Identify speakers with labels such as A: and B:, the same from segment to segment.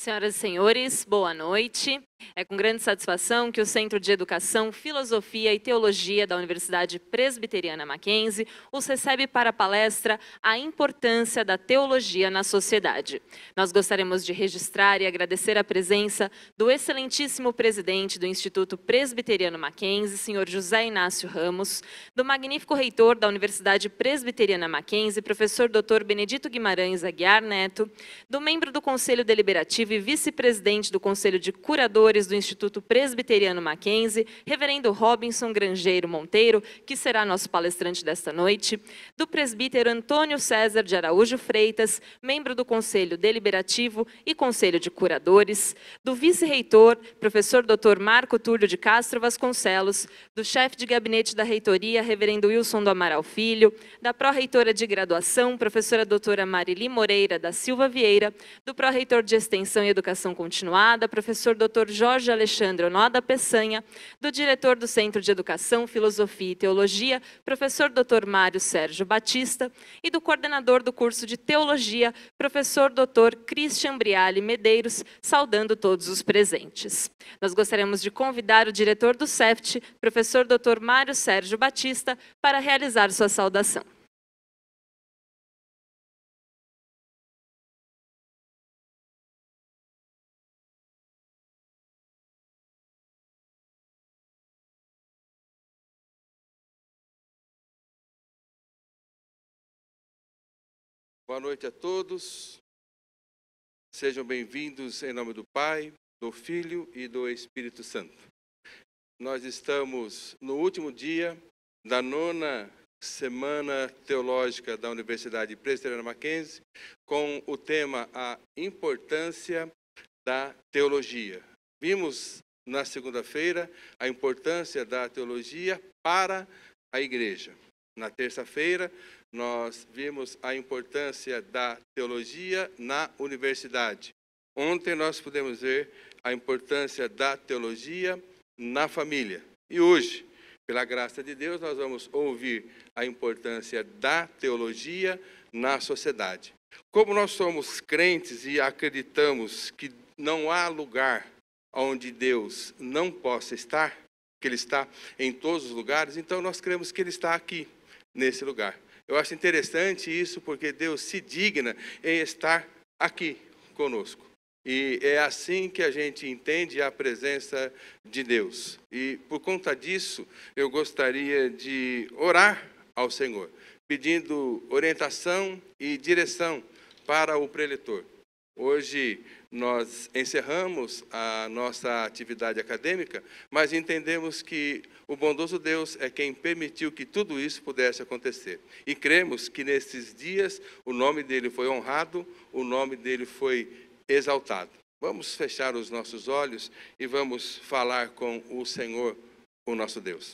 A: Senhoras e senhores, boa noite. É com grande satisfação que o Centro de Educação, Filosofia e Teologia da Universidade Presbiteriana Mackenzie os recebe para a palestra A Importância da Teologia na Sociedade. Nós gostaríamos de registrar e agradecer a presença do excelentíssimo presidente do Instituto Presbiteriano Mackenzie, senhor José Inácio Ramos, do magnífico reitor da Universidade Presbiteriana Mackenzie, professor Dr. Benedito Guimarães Aguiar Neto, do membro do Conselho Deliberativo e vice-presidente do Conselho de Curadores do Instituto Presbiteriano Mackenzie, reverendo Robinson Grangeiro Monteiro, que será nosso palestrante desta noite, do presbítero Antônio César de Araújo Freitas, membro do Conselho Deliberativo e Conselho de Curadores, do vice-reitor, professor Dr. Marco Túlio de Castro Vasconcelos, do chefe de gabinete da reitoria, reverendo Wilson do Amaral Filho, da pró-reitora de graduação, professora doutora Marili Moreira da Silva Vieira, do pró-reitor de extensão e educação continuada, professor Dr. Jorge Alexandre Onoda Peçanha, do diretor do Centro de Educação, Filosofia e Teologia, professor Dr. Mário Sérgio Batista, e do coordenador do curso de Teologia, professor Dr. Christian Briale Medeiros, saudando todos os presentes. Nós gostaríamos de convidar o diretor do CEFT, professor Dr. Mário Sérgio Batista, para realizar sua saudação.
B: Boa noite a todos. Sejam bem-vindos em nome do Pai, do Filho e do Espírito Santo. Nós estamos no último dia da 9ª Semana Teológica da Universidade Presbiteriana Mackenzie, com o tema A Importância da Teologia. Vimos na segunda-feira a importância da teologia para a igreja. Na terça-feira, nós vimos a importância da teologia na universidade. Ontem nós pudemos ver a importância da teologia na família. E hoje, pela graça de Deus, nós vamos ouvir a importância da teologia na sociedade. Como nós somos crentes e acreditamos que não há lugar onde Deus não possa estar, que Ele está em todos os lugares, então nós cremos que Ele está aqui, nesse lugar. Eu acho interessante isso porque Deus se digna em estar aqui conosco. E é assim que a gente entende a presença de Deus. E por conta disso, eu gostaria de orar ao Senhor, pedindo orientação e direção para o preletor. Hoje nós encerramos a nossa atividade acadêmica, mas entendemos que o bondoso Deus é quem permitiu que tudo isso pudesse acontecer. E cremos que nesses dias o nome dele foi honrado, o nome dele foi exaltado. Vamos fechar os nossos olhos e vamos falar com o Senhor, o nosso Deus.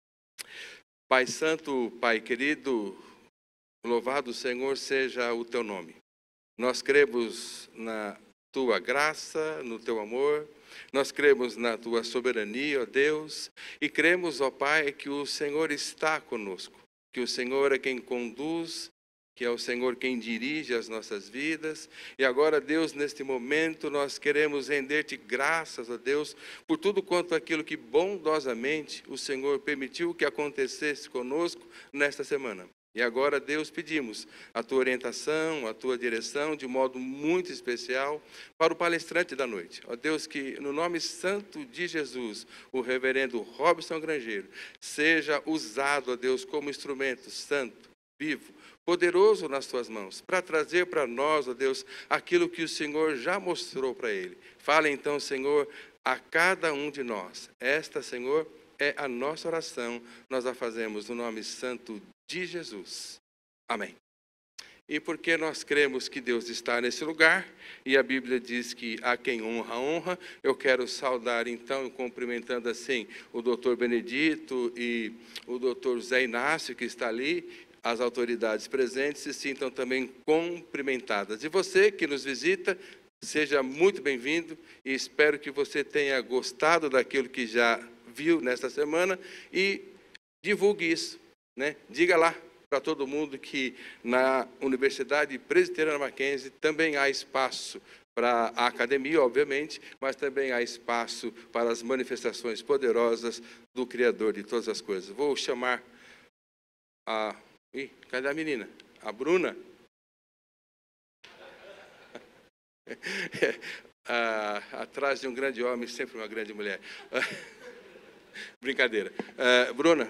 B: Pai Santo, Pai querido, louvado Senhor seja o teu nome. Nós cremos na tua graça, no teu amor, nós cremos na tua soberania, ó Deus, e cremos, ó Pai, que o Senhor está conosco, que o Senhor é quem conduz, que é o Senhor quem dirige as nossas vidas. E agora, Deus, neste momento, nós queremos render-te graças, ó Deus, por tudo quanto aquilo que bondosamente o Senhor permitiu que acontecesse conosco nesta semana. E agora, Deus, pedimos a tua orientação, a tua direção, de modo muito especial, para o palestrante da noite. Ó Deus, que no nome santo de Jesus, o reverendo Robinson Grangeiro, seja usado, ó Deus, como instrumento santo, vivo, poderoso nas tuas mãos, para trazer para nós, ó Deus, aquilo que o Senhor já mostrou para ele. Fala então, Senhor, a cada um de nós. Esta, Senhor, é a nossa oração, nós a fazemos no nome santo de Jesus. Amém. E porque nós cremos que Deus está nesse lugar, e a Bíblia diz que a quem honra, honra, eu quero saudar então, cumprimentando assim, o doutor Benedito e o doutor Zé Inácio, que está ali, as autoridades presentes se sintam também cumprimentadas. E você que nos visita, seja muito bem-vindo, e espero que você tenha gostado daquilo que já viu nesta semana, e divulgue isso. Diga lá para todo mundo que na Universidade Presbiteriana Mackenzie também há espaço para a academia, obviamente, mas também há espaço para as manifestações poderosas do Criador de todas as coisas. Vou chamar a... Ih, cadê a menina? A Bruna? Atrás de um grande homem, sempre uma grande mulher. Brincadeira. Bruna.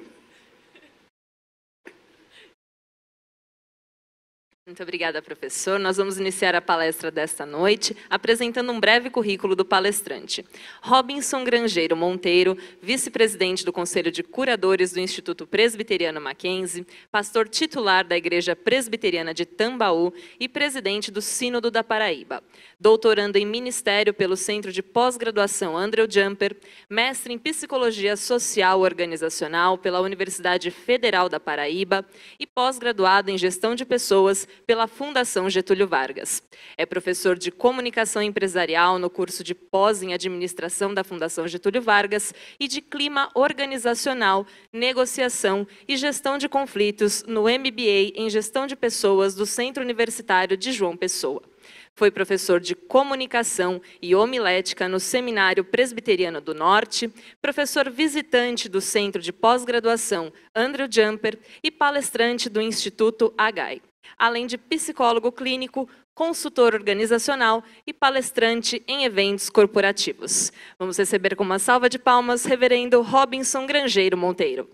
A: Muito obrigada, professor. Nós vamos iniciar a palestra desta noite, apresentando um breve currículo do palestrante. Robinson Grangeiro Monteiro, vice-presidente do Conselho de Curadores do Instituto Presbiteriano Mackenzie, pastor titular da Igreja Presbiteriana de Tambaú e presidente do Sínodo da Paraíba. Doutorando em Ministério pelo Centro de Pós-Graduação Andrew Jumper, mestre em Psicologia Social Organizacional pela Universidade Federal da Paraíba e pós-graduado em Gestão de Pessoas pela Fundação Getúlio Vargas. É professor de Comunicação Empresarial no curso de pós em Administração da Fundação Getúlio Vargas e de Clima Organizacional, Negociação e Gestão de Conflitos no MBA em Gestão de Pessoas do Centro Universitário de João Pessoa. Foi professor de Comunicação e Homilética no Seminário Presbiteriano do Norte, professor visitante do Centro de Pós-Graduação Andrew Jumper e palestrante do Instituto AGAI, além de psicólogo clínico, consultor organizacional e palestrante em eventos corporativos. Vamos receber com uma salva de palmas reverendo Robinson Grangeiro Monteiro.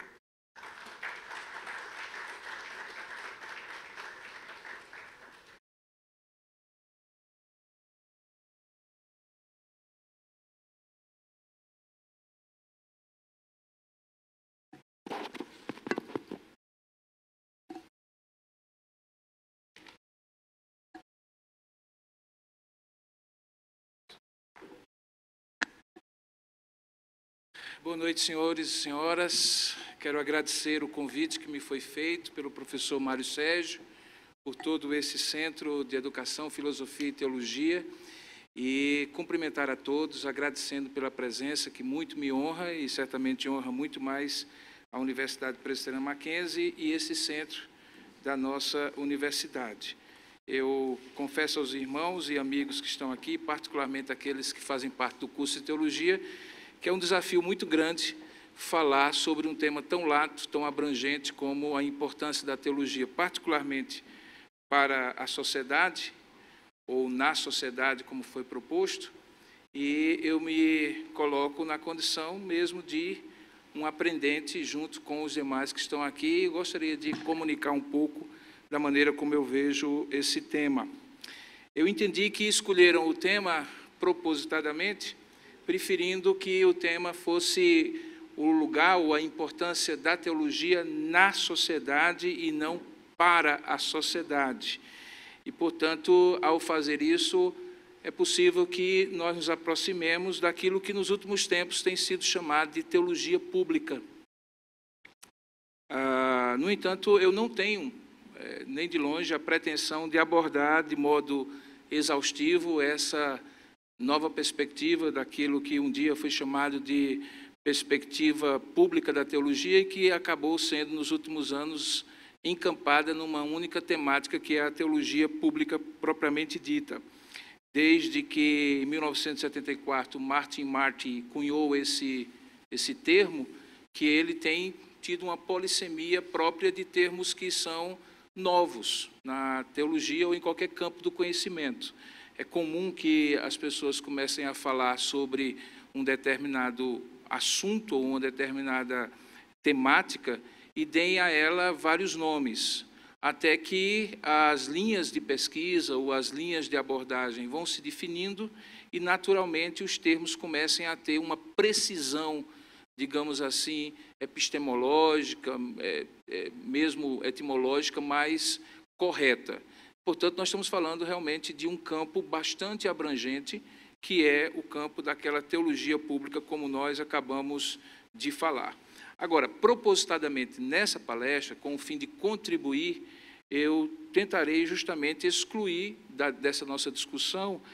C: Boa noite, senhores e senhoras. Quero agradecer o convite que me foi feito pelo professor Mário Sérgio, por todo esse Centro de Educação, Filosofia e Teologia, e cumprimentar a todos, agradecendo pela presença, que muito me honra e certamente honra muito mais a Universidade Presbiteriana Mackenzie e esse centro da nossa universidade. Eu confesso aos irmãos e amigos que estão aqui, particularmente aqueles que fazem parte do curso de Teologia, que é um desafio muito grande falar sobre um tema tão lato, tão abrangente como a importância da teologia, particularmente para a sociedade, ou na sociedade, como foi proposto, e eu me coloco na condição mesmo de um aprendente junto com os demais que estão aqui, e gostaria de comunicar um pouco da maneira como eu vejo esse tema. Eu entendi que escolheram o tema propositadamente, preferindo que o tema fosse o lugar ou a importância da teologia na sociedade e não para a sociedade. E, portanto, ao fazer isso, é possível que nós nos aproximemos daquilo que nos últimos tempos tem sido chamado de teologia pública. No entanto, eu não tenho, nem de longe, a pretensão de abordar de modo exaustivo essa nova perspectiva daquilo que um dia foi chamado de perspectiva pública da teologia e que acabou sendo, nos últimos anos, encampada numa única temática, que é a teologia pública propriamente dita. Desde que, em 1974, Martin Marty cunhou esse termo, que ele tem tido uma polissemia própria de termos que são novos na teologia ou em qualquer campo do conhecimento. É comum que as pessoas comecem a falar sobre um determinado assunto ou uma determinada temática e deem a ela vários nomes, até que as linhas de pesquisa ou as linhas de abordagem vão se definindo e, naturalmente, os termos comecem a ter uma precisão, digamos assim, epistemológica, mesmo etimológica, mais correta. Portanto, nós estamos falando realmente de um campo bastante abrangente, que é o campo daquela teologia pública, como nós acabamos de falar. Agora, propositadamente, nessa palestra, com o fim de contribuir, eu tentarei justamente excluir dessa nossa discussão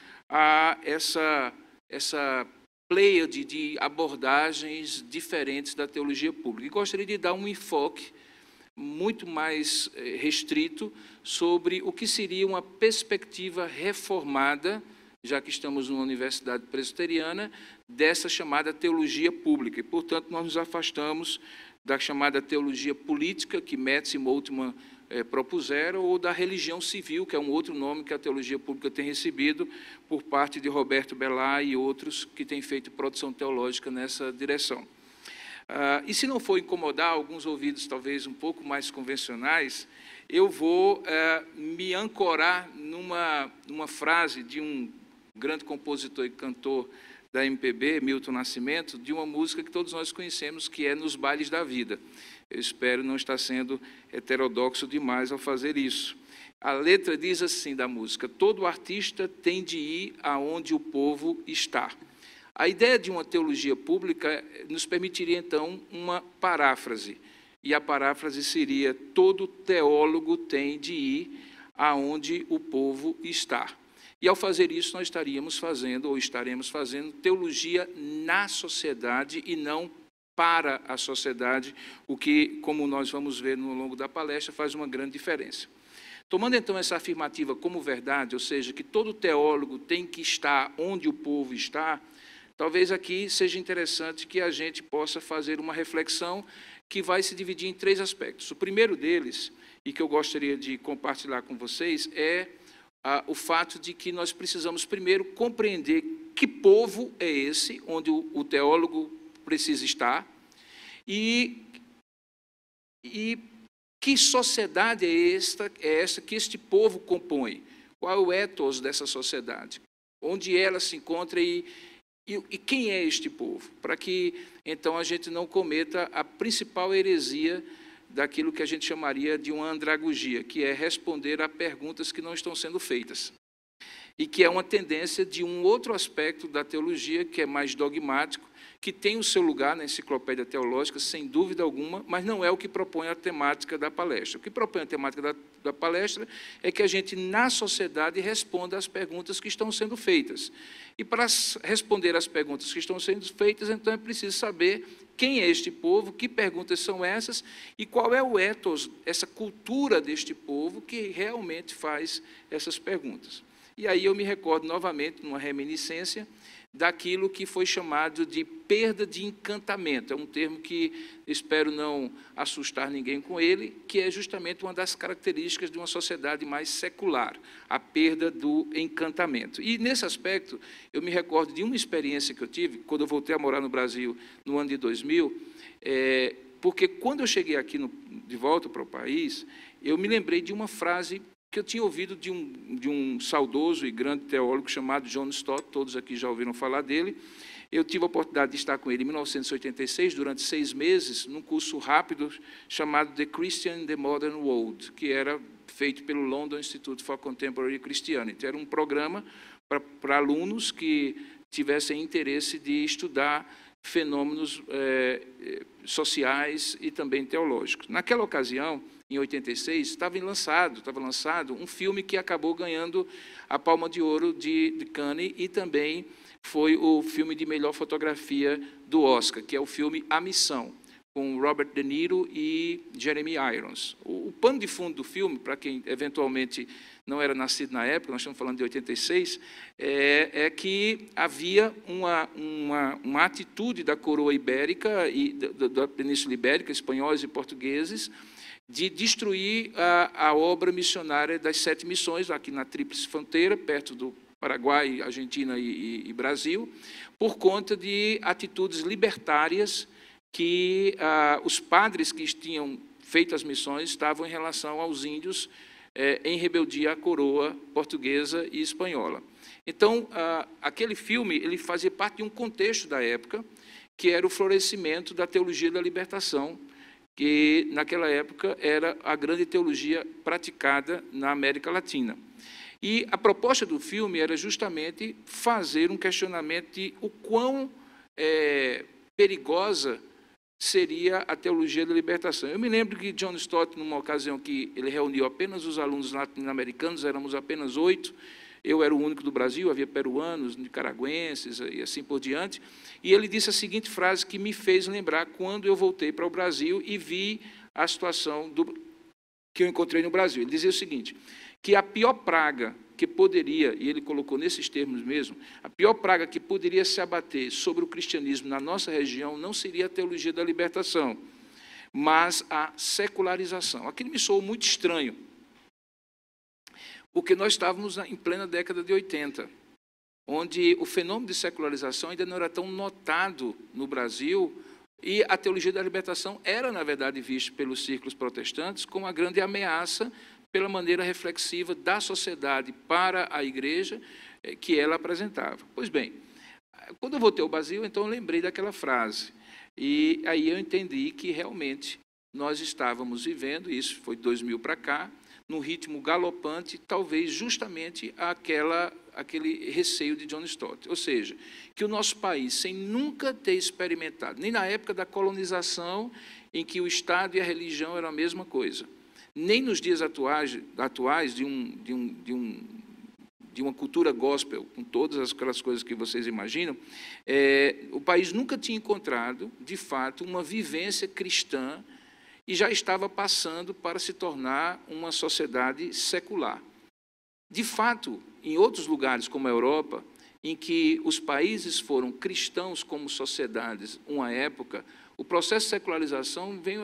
C: essa pleiade de abordagens diferentes da teologia pública. E gostaria de dar um enfoque muito mais restrito sobre o que seria uma perspectiva reformada já que estamos numa universidade presbiteriana, dessa chamada teologia pública. E, portanto, nós nos afastamos da chamada teologia política, que Metz e Moltmann propuseram, ou da religião civil, que é um outro nome que a teologia pública tem recebido por parte de Roberto Bellar e outros que têm feito produção teológica nessa direção. E se não for incomodar alguns ouvidos talvez um pouco mais convencionais, eu vou me ancorar numa frase de um grande compositor e cantor da MPB, Milton Nascimento, de uma música que todos nós conhecemos, que é Nos Bailes da Vida. Eu espero não estar sendo heterodoxo demais ao fazer isso. A letra diz assim da música: todo artista tem de ir aonde o povo está. A ideia de uma teologia pública nos permitiria, então, uma paráfrase. E a paráfrase seria: todo teólogo tem de ir aonde o povo está. E, ao fazer isso, nós estaríamos fazendo, ou estaremos fazendo, teologia na sociedade e não para a sociedade, o que, como nós vamos ver no longo da palestra, faz uma grande diferença. Tomando, então, essa afirmativa como verdade, ou seja, que todo teólogo tem que estar onde o povo está, talvez aqui seja interessante que a gente possa fazer uma reflexão que vai se dividir em 3 aspectos. O primeiro deles, e que eu gostaria de compartilhar com vocês, é o fato de que nós precisamos primeiro compreender que povo é esse, onde o teólogo precisa estar, e que sociedade é essa que este povo compõe? Qual é o ethos dessa sociedade? Onde ela se encontra e quem é este povo? Para que, então, a gente não cometa a principal heresia daquilo que a gente chamaria de uma andragogia, que é responder a perguntas que não estão sendo feitas. E que é uma tendência de um outro aspecto da teologia, que é mais dogmático, que tem o seu lugar na enciclopédia teológica, sem dúvida alguma, mas não é o que propõe a temática da palestra. O que propõe a temática da palestra é que a gente, na sociedade, responda às perguntas que estão sendo feitas. E para responder às perguntas que estão sendo feitas, então é preciso saber quem é este povo, que perguntas são essas e qual é o ethos, essa cultura deste povo que realmente faz essas perguntas. E aí eu me recordo novamente, numa reminiscência, daquilo que foi chamado de perda de encantamento. É um termo que espero não assustar ninguém com ele, que é justamente uma das características de uma sociedade mais secular, a perda do encantamento. E, nesse aspecto, eu me recordo de uma experiência que eu tive, quando eu voltei a morar no Brasil no ano de 2000, porque quando eu cheguei aqui de volta para o país, eu me lembrei de uma frase que eu tinha ouvido de um saudoso e grande teólogo chamado John Stott, todos aqui já ouviram falar dele. Eu tive a oportunidade de estar com ele em 1986, durante 6 meses, num curso rápido chamado The Christian in the Modern World, que era feito pelo London Institute for Contemporary Christianity. Era um programa para alunos que tivessem interesse de estudar fenômenos sociais e também teológicos. Naquela ocasião, em 86, estava lançado um filme que acabou ganhando a Palma de Ouro de Cannes e também foi o filme de melhor fotografia do Oscar, que é o filme A Missão, com Robert De Niro e Jeremy Irons. O pano de fundo do filme, para quem eventualmente não era nascido na época, nós estamos falando de 86, é que havia uma atitude da coroa ibérica e da Península Ibérica, espanhóis e portugueses, de destruir a obra missionária das 7 missões, aqui na Tríplice Fronteira, perto do Paraguai, Argentina e Brasil, por conta de atitudes libertárias que os padres que tinham feito as missões estavam em relação aos índios em rebeldia à coroa portuguesa e espanhola. Então, aquele filme ele fazia parte de um contexto da época, que era o florescimento da teologia da libertação, que naquela época era a grande teologia praticada na América Latina. E a proposta do filme era justamente fazer um questionamento de o quão perigosa seria a teologia da libertação. Eu me lembro que John Stott, numa ocasião que ele reuniu apenas os alunos latino-americanos, éramos apenas 8, eu era o único do Brasil, havia peruanos, nicaragüenses e assim por diante, e ele disse a seguinte frase que me fez lembrar quando eu voltei para o Brasil e vi a situação que eu encontrei no Brasil. Ele dizia o seguinte, que a pior praga que poderia, e ele colocou nesses termos mesmo, a pior praga que poderia se abater sobre o cristianismo na nossa região não seria a teologia da libertação, mas a secularização. Aquilo me soou muito estranho, porque nós estávamos em plena década de 80, onde o fenômeno de secularização ainda não era tão notado no Brasil, e a teologia da libertação era, na verdade, vista pelos círculos protestantes como uma grande ameaça pela maneira reflexiva da sociedade para a igreja que ela apresentava. Pois bem, quando eu voltei ao Brasil, então eu lembrei daquela frase, e aí eu entendi que realmente nós estávamos vivendo, isso foi de 2000 para cá, num ritmo galopante, talvez justamente aquele receio de John Stott. Ou seja, que o nosso país, sem nunca ter experimentado, nem na época da colonização, em que o Estado e a religião eram a mesma coisa, nem nos dias atuais de uma cultura gospel, com todas aquelas coisas que vocês imaginam, o país nunca tinha encontrado, de fato, uma vivência cristã e já estava passando para se tornar uma sociedade secular. De fato, em outros lugares, como a Europa, em que os países foram cristãos como sociedades, uma época, o processo de secularização veio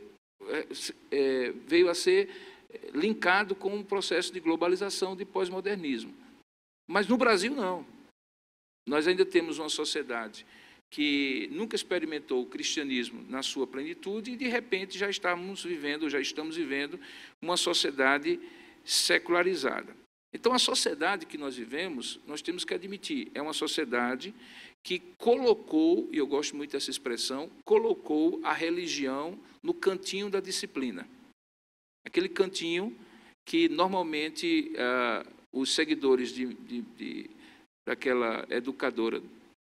C: a ser linkado com um processo de globalização, de pós-modernismo. Mas no Brasil, não. Nós ainda temos uma sociedade que nunca experimentou o cristianismo na sua plenitude e, de repente, já estamos vivendo uma sociedade secularizada. Então, a sociedade que nós vivemos, nós temos que admitir, é uma sociedade que colocou, e eu gosto muito dessa expressão, colocou a religião no cantinho da disciplina. Aquele cantinho que, normalmente, os seguidores daquela educadora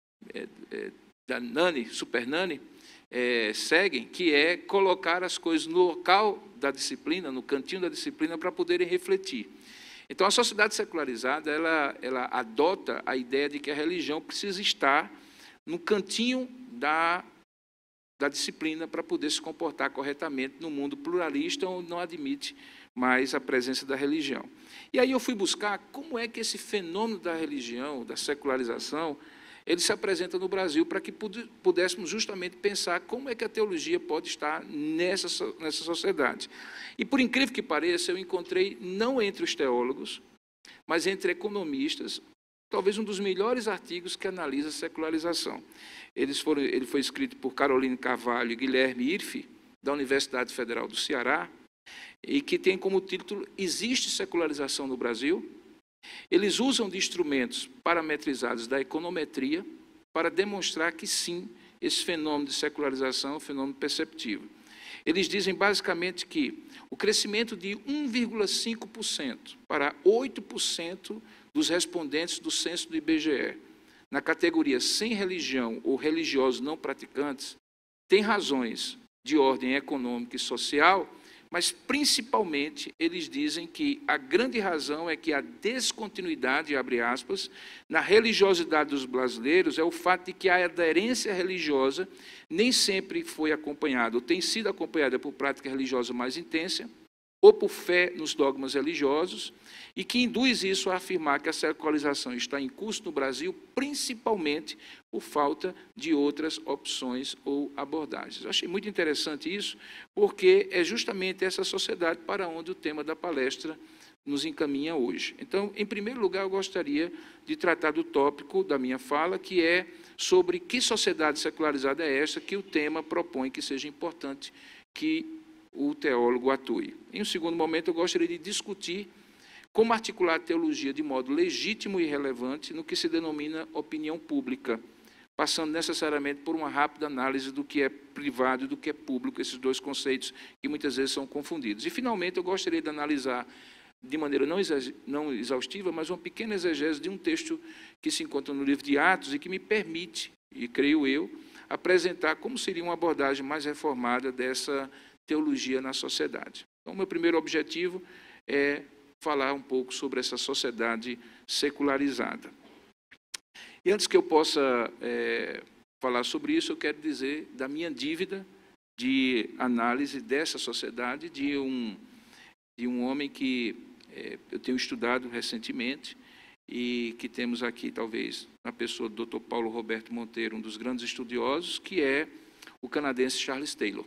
C: da Nani, Super Nani, seguem, que é colocar as coisas no local da disciplina, no cantinho da disciplina, para poderem refletir. Então, a sociedade secularizada, ela adota a ideia de que a religião precisa estar no cantinho da disciplina para poder se comportar corretamente no mundo pluralista, onde não admite mais a presença da religião. E aí eu fui buscar como é que esse fenômeno da religião, da secularização, ele se apresenta no Brasil, para que pudéssemos justamente pensar como é que a teologia pode estar nessa sociedade. E, por incrível que pareça, eu encontrei, não entre os teólogos, mas entre economistas, talvez um dos melhores artigos que analisa a secularização. Ele foi escrito por Caroline Carvalho e Guilherme Irfi, da Universidade Federal do Ceará, e que tem como título "Existe secularização no Brasil?". Eles usam de instrumentos parametrizados da econometria para demonstrar que, sim, esse fenômeno de secularização é um fenômeno perceptível. Eles dizem, basicamente, que o crescimento de 1,5% para 8% dos respondentes do censo do IBGE, na categoria sem religião ou religiosos não praticantes, tem razões de ordem econômica e social, mas, principalmente, eles dizem que a grande razão é que a descontinuidade, abre aspas, na religiosidade dos brasileiros é o fato de que a aderência religiosa nem sempre foi acompanhada, ou tem sido acompanhada por prática religiosa mais intensa, ou por fé nos dogmas religiosos, e que induz isso a afirmar que a secularização está em curso no Brasil, principalmente por falta de outras opções ou abordagens. Eu achei muito interessante isso, porque é justamente essa sociedade para onde o tema da palestra nos encaminha hoje. Então, em primeiro lugar, eu gostaria de tratar do tópico da minha fala, que é sobre que sociedade secularizada é essa que o tema propõe que seja importante que o teólogo atue. Em um segundo momento, eu gostaria de discutir como articular a teologia de modo legítimo e relevante no que se denomina opinião pública, passando necessariamente por uma rápida análise do que é privado e do que é público, esses dois conceitos que muitas vezes são confundidos. E, finalmente, eu gostaria de analisar, de maneira não exaustiva, mas uma pequena exegese de um texto que se encontra no livro de Atos e que me permite, e creio eu, apresentar como seria uma abordagem mais reformada dessa teologia na sociedade. Então, meu primeiro objetivo é falar um pouco sobre essa sociedade secularizada. E antes que eu possa falar sobre isso, eu quero dizer da minha dívida de análise dessa sociedade, de um homem que eu tenho estudado recentemente, e que temos aqui, talvez, na pessoa do Dr. Paulo Roberto Monteiro, um dos grandes estudiosos, que é o canadense Charles Taylor.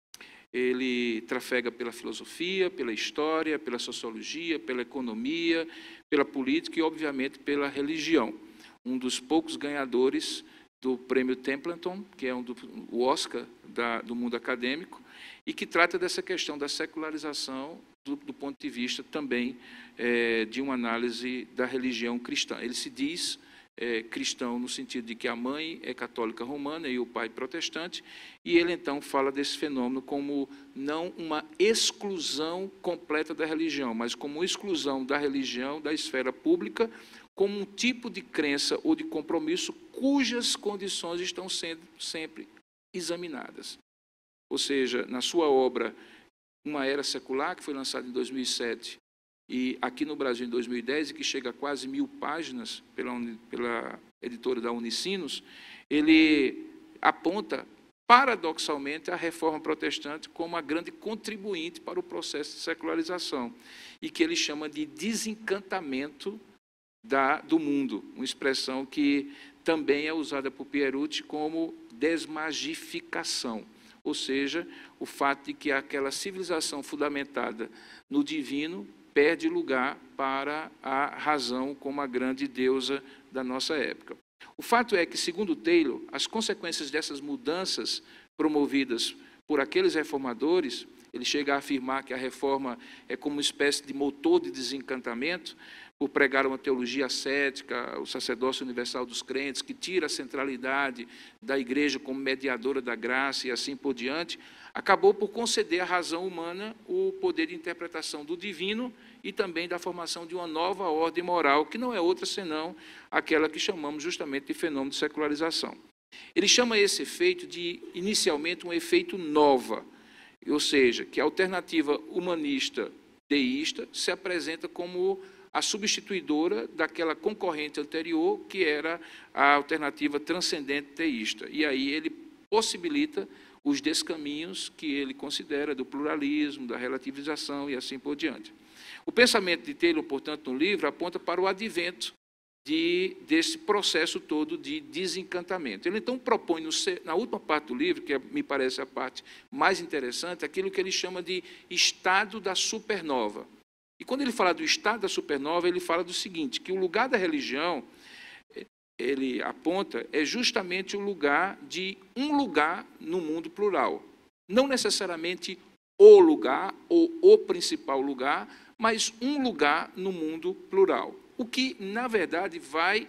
C: Ele trafega pela filosofia, pela história, pela sociologia, pela economia, pela política e, obviamente, pela religião. Um dos poucos ganhadores do prêmio Templeton, que é o Oscar do mundo acadêmico, e que trata dessa questão da secularização do ponto de vista também de uma análise da religião cristã. Ele se diz cristão no sentido de que a mãe é católica romana e o pai protestante, e ele então fala desse fenômeno como não uma exclusão completa da religião, mas como uma exclusão da religião da esfera pública, como um tipo de crença ou de compromisso cujas condições estão sendo sempre examinadas. Ou seja, na sua obra Uma Era Secular, que foi lançada em 2007, e aqui no Brasil em 2010, e que chega a quase 1000 páginas pela editora da Unicinos, ele aponta, paradoxalmente, a reforma protestante como a grande contribuinte para o processo de secularização, e que ele chama de desencantamento do mundo, uma expressão que também é usada por Pierucci como desmagificação, ou seja, o fato de que aquela civilização fundamentada no divino perde lugar para a razão como a grande deusa da nossa época. O fato é que, segundo Taylor, as consequências dessas mudanças promovidas por aqueles reformadores, ele chega a afirmar que a reforma é como uma espécie de motor de desencantamento, por pregar uma teologia ascética, o sacerdócio universal dos crentes, que tira a centralidade da igreja como mediadora da graça e assim por diante, acabou por conceder à razão humana o poder de interpretação do divino e também da formação de uma nova ordem moral, que não é outra senão aquela que chamamos justamente de fenômeno de secularização. Ele chama esse efeito de, inicialmente, um efeito nova, ou seja, que a alternativa humanista deísta se apresenta como a substituidora daquela concorrente anterior, que era a alternativa transcendente teísta. E aí ele possibilita os descaminhos que ele considera do pluralismo, da relativização e assim por diante. O pensamento de Taylor, portanto, no livro, aponta para o advento desse processo todo de desencantamento. Ele, então, propõe, na última parte do livro, que me parece a parte mais interessante, aquilo que ele chama de estado da supernova. E quando ele fala do estado da supernova, ele fala do seguinte, que o lugar da religião, ele aponta, é justamente o lugar de um lugar no mundo plural. Não necessariamente o lugar ou o principal lugar, mas um lugar no mundo plural. O que, na verdade, vai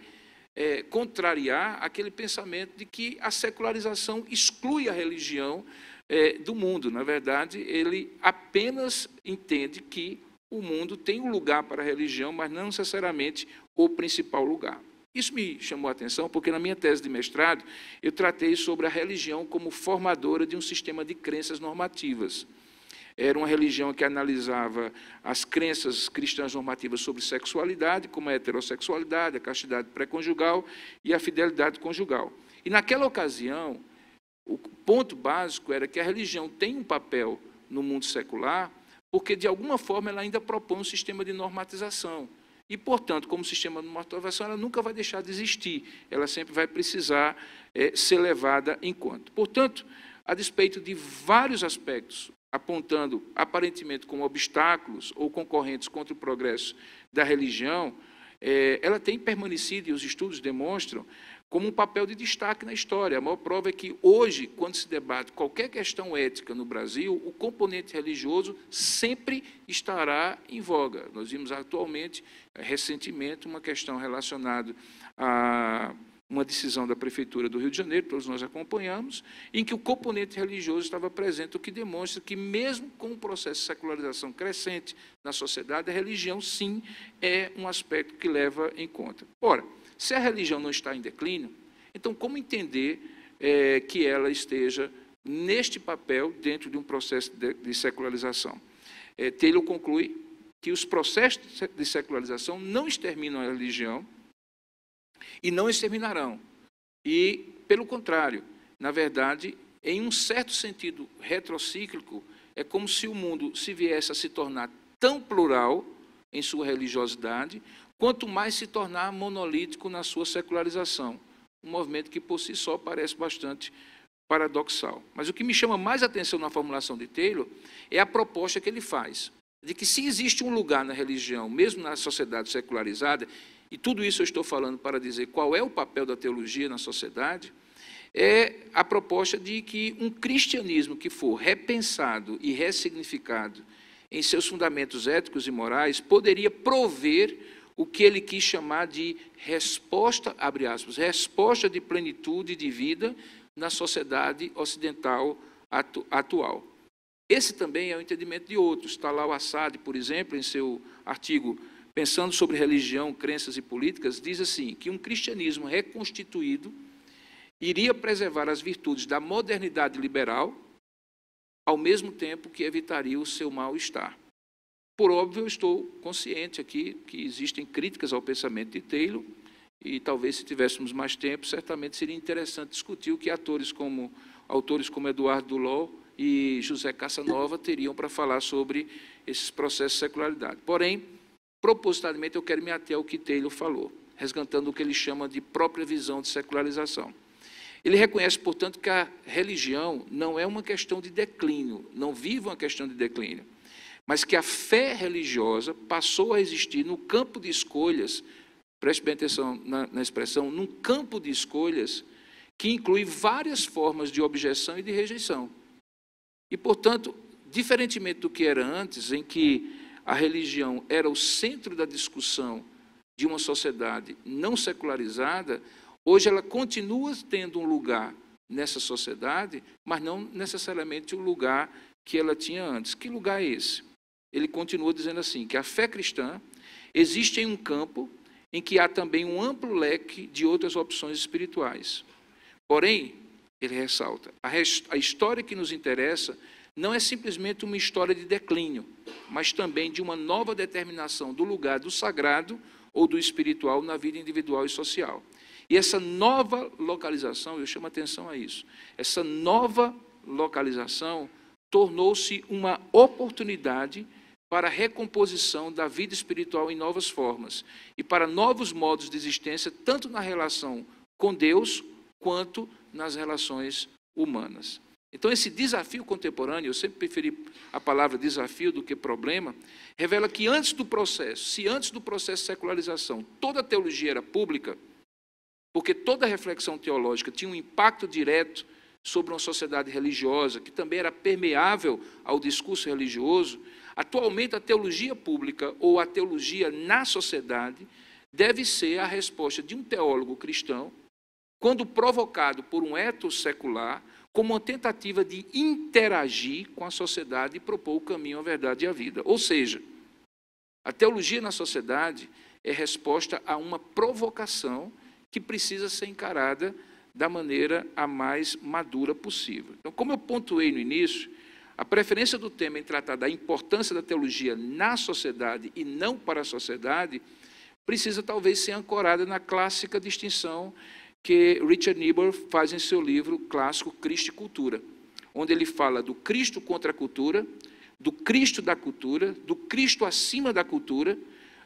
C: contrariar aquele pensamento de que a secularização exclui a religião do mundo. Na verdade, ele apenas entende que o mundo tem um lugar para a religião, mas não necessariamente o principal lugar. Isso me chamou a atenção porque, na minha tese de mestrado, eu tratei sobre a religião como formadora de um sistema de crenças normativas. Era uma religião que analisava as crenças cristãs normativas sobre sexualidade, como a heterossexualidade, a castidade pré-conjugal e a fidelidade conjugal. E, naquela ocasião, o ponto básico era que a religião tem um papel no mundo secular, porque, de alguma forma, ela ainda propõe um sistema de normatização. E, portanto, como sistema de normatização, ela nunca vai deixar de existir, ela sempre vai precisar ser levada em conta. Portanto, a despeito de vários aspectos, apontando aparentemente como obstáculos ou concorrentes contra o progresso da religião, ela tem permanecido, e os estudos demonstram, como um papel de destaque na história. A maior prova é que hoje, quando se debate qualquer questão ética no Brasil, o componente religioso sempre estará em voga. Nós vimos atualmente, recentemente, uma questão relacionada a uma decisão da Prefeitura do Rio de Janeiro, todos nós acompanhamos, em que o componente religioso estava presente, o que demonstra que, mesmo com o processo de secularização crescente na sociedade, a religião, sim, é um aspecto que leva em conta. Ora, se a religião não está em declínio, então como entender que ela esteja neste papel dentro de um processo de secularização? Taylor conclui que os processos de secularização não exterminam a religião, e não exterminarão. E, pelo contrário, na verdade, em um certo sentido retrocíclico, é como se o mundo se viesse a se tornar tão plural, em sua religiosidade, quanto mais se tornar monolítico na sua secularização. Um movimento que, por si só, parece bastante paradoxal. Mas o que me chama mais atenção na formulação de Taylor é a proposta que ele faz, de que se existe um lugar na religião, mesmo na sociedade secularizada, e tudo isso eu estou falando para dizer qual é o papel da teologia na sociedade, é a proposta de que um cristianismo que for repensado e ressignificado em seus fundamentos éticos e morais poderia prover o que ele quis chamar de resposta, abre aspas, resposta de plenitude de vida na sociedade ocidental atual. Esse também é o entendimento de outros. Talal Assad, por exemplo, em seu artigo Pensando sobre Religião, Crenças e Políticas, diz assim, que um cristianismo reconstituído iria preservar as virtudes da modernidade liberal, ao mesmo tempo que evitaria o seu mal-estar. Por óbvio, eu estou consciente aqui que existem críticas ao pensamento de Taylor, e talvez, se tivéssemos mais tempo, certamente seria interessante discutir o que autores como Eduardo Duló e José Casanova teriam para falar sobre esses processos de secularidade. Porém, propositadamente, eu quero me ater ao que Taylor falou, resgatando o que ele chama de própria visão de secularização. Ele reconhece, portanto, que a religião não é uma questão de declínio, não vive uma questão de declínio, mas que a fé religiosa passou a existir no campo de escolhas, preste bem atenção na expressão, num campo de escolhas que inclui várias formas de objeção e de rejeição. E, portanto, diferentemente do que era antes, em que a religião era o centro da discussão de uma sociedade não secularizada, hoje ela continua tendo um lugar nessa sociedade, mas não necessariamente o lugar que ela tinha antes. Que lugar é esse? Ele continua dizendo assim, que a fé cristã existe em um campo em que há também um amplo leque de outras opções espirituais. Porém, ele ressalta, a história que nos interessa não é simplesmente uma história de declínio, mas também de uma nova determinação do lugar do sagrado ou do espiritual na vida individual e social. E essa nova localização, eu chamo a atenção a isso, essa nova localização tornou-se uma oportunidade para a recomposição da vida espiritual em novas formas e para novos modos de existência, tanto na relação com Deus, quanto nas relações humanas. Então, esse desafio contemporâneo, eu sempre preferi a palavra desafio do que problema, revela que antes do processo, se antes do processo de secularização, toda a teologia era pública, porque toda a reflexão teológica tinha um impacto direto sobre uma sociedade religiosa, que também era permeável ao discurso religioso, atualmente a teologia pública ou a teologia na sociedade deve ser a resposta de um teólogo cristão, quando provocado por um ethos secular, como uma tentativa de interagir com a sociedade e propor o caminho, a verdade e a vida. Ou seja, a teologia na sociedade é resposta a uma provocação que precisa ser encarada da maneira a mais madura possível. Então, como eu pontuei no início, a preferência do tema em tratar da importância da teologia na sociedade e não para a sociedade precisa talvez ser ancorada na clássica distinção que Richard Niebuhr faz em seu livro clássico Cristo e Cultura, onde ele fala do Cristo contra a cultura, do Cristo da cultura, do Cristo acima da cultura,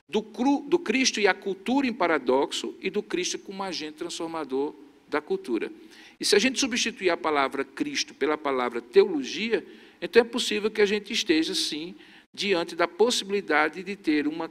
C: do Cristo e a cultura em paradoxo e do Cristo como agente transformador da cultura. E se a gente substituir a palavra Cristo pela palavra teologia, então é possível que a gente esteja, sim, diante da possibilidade de ter uma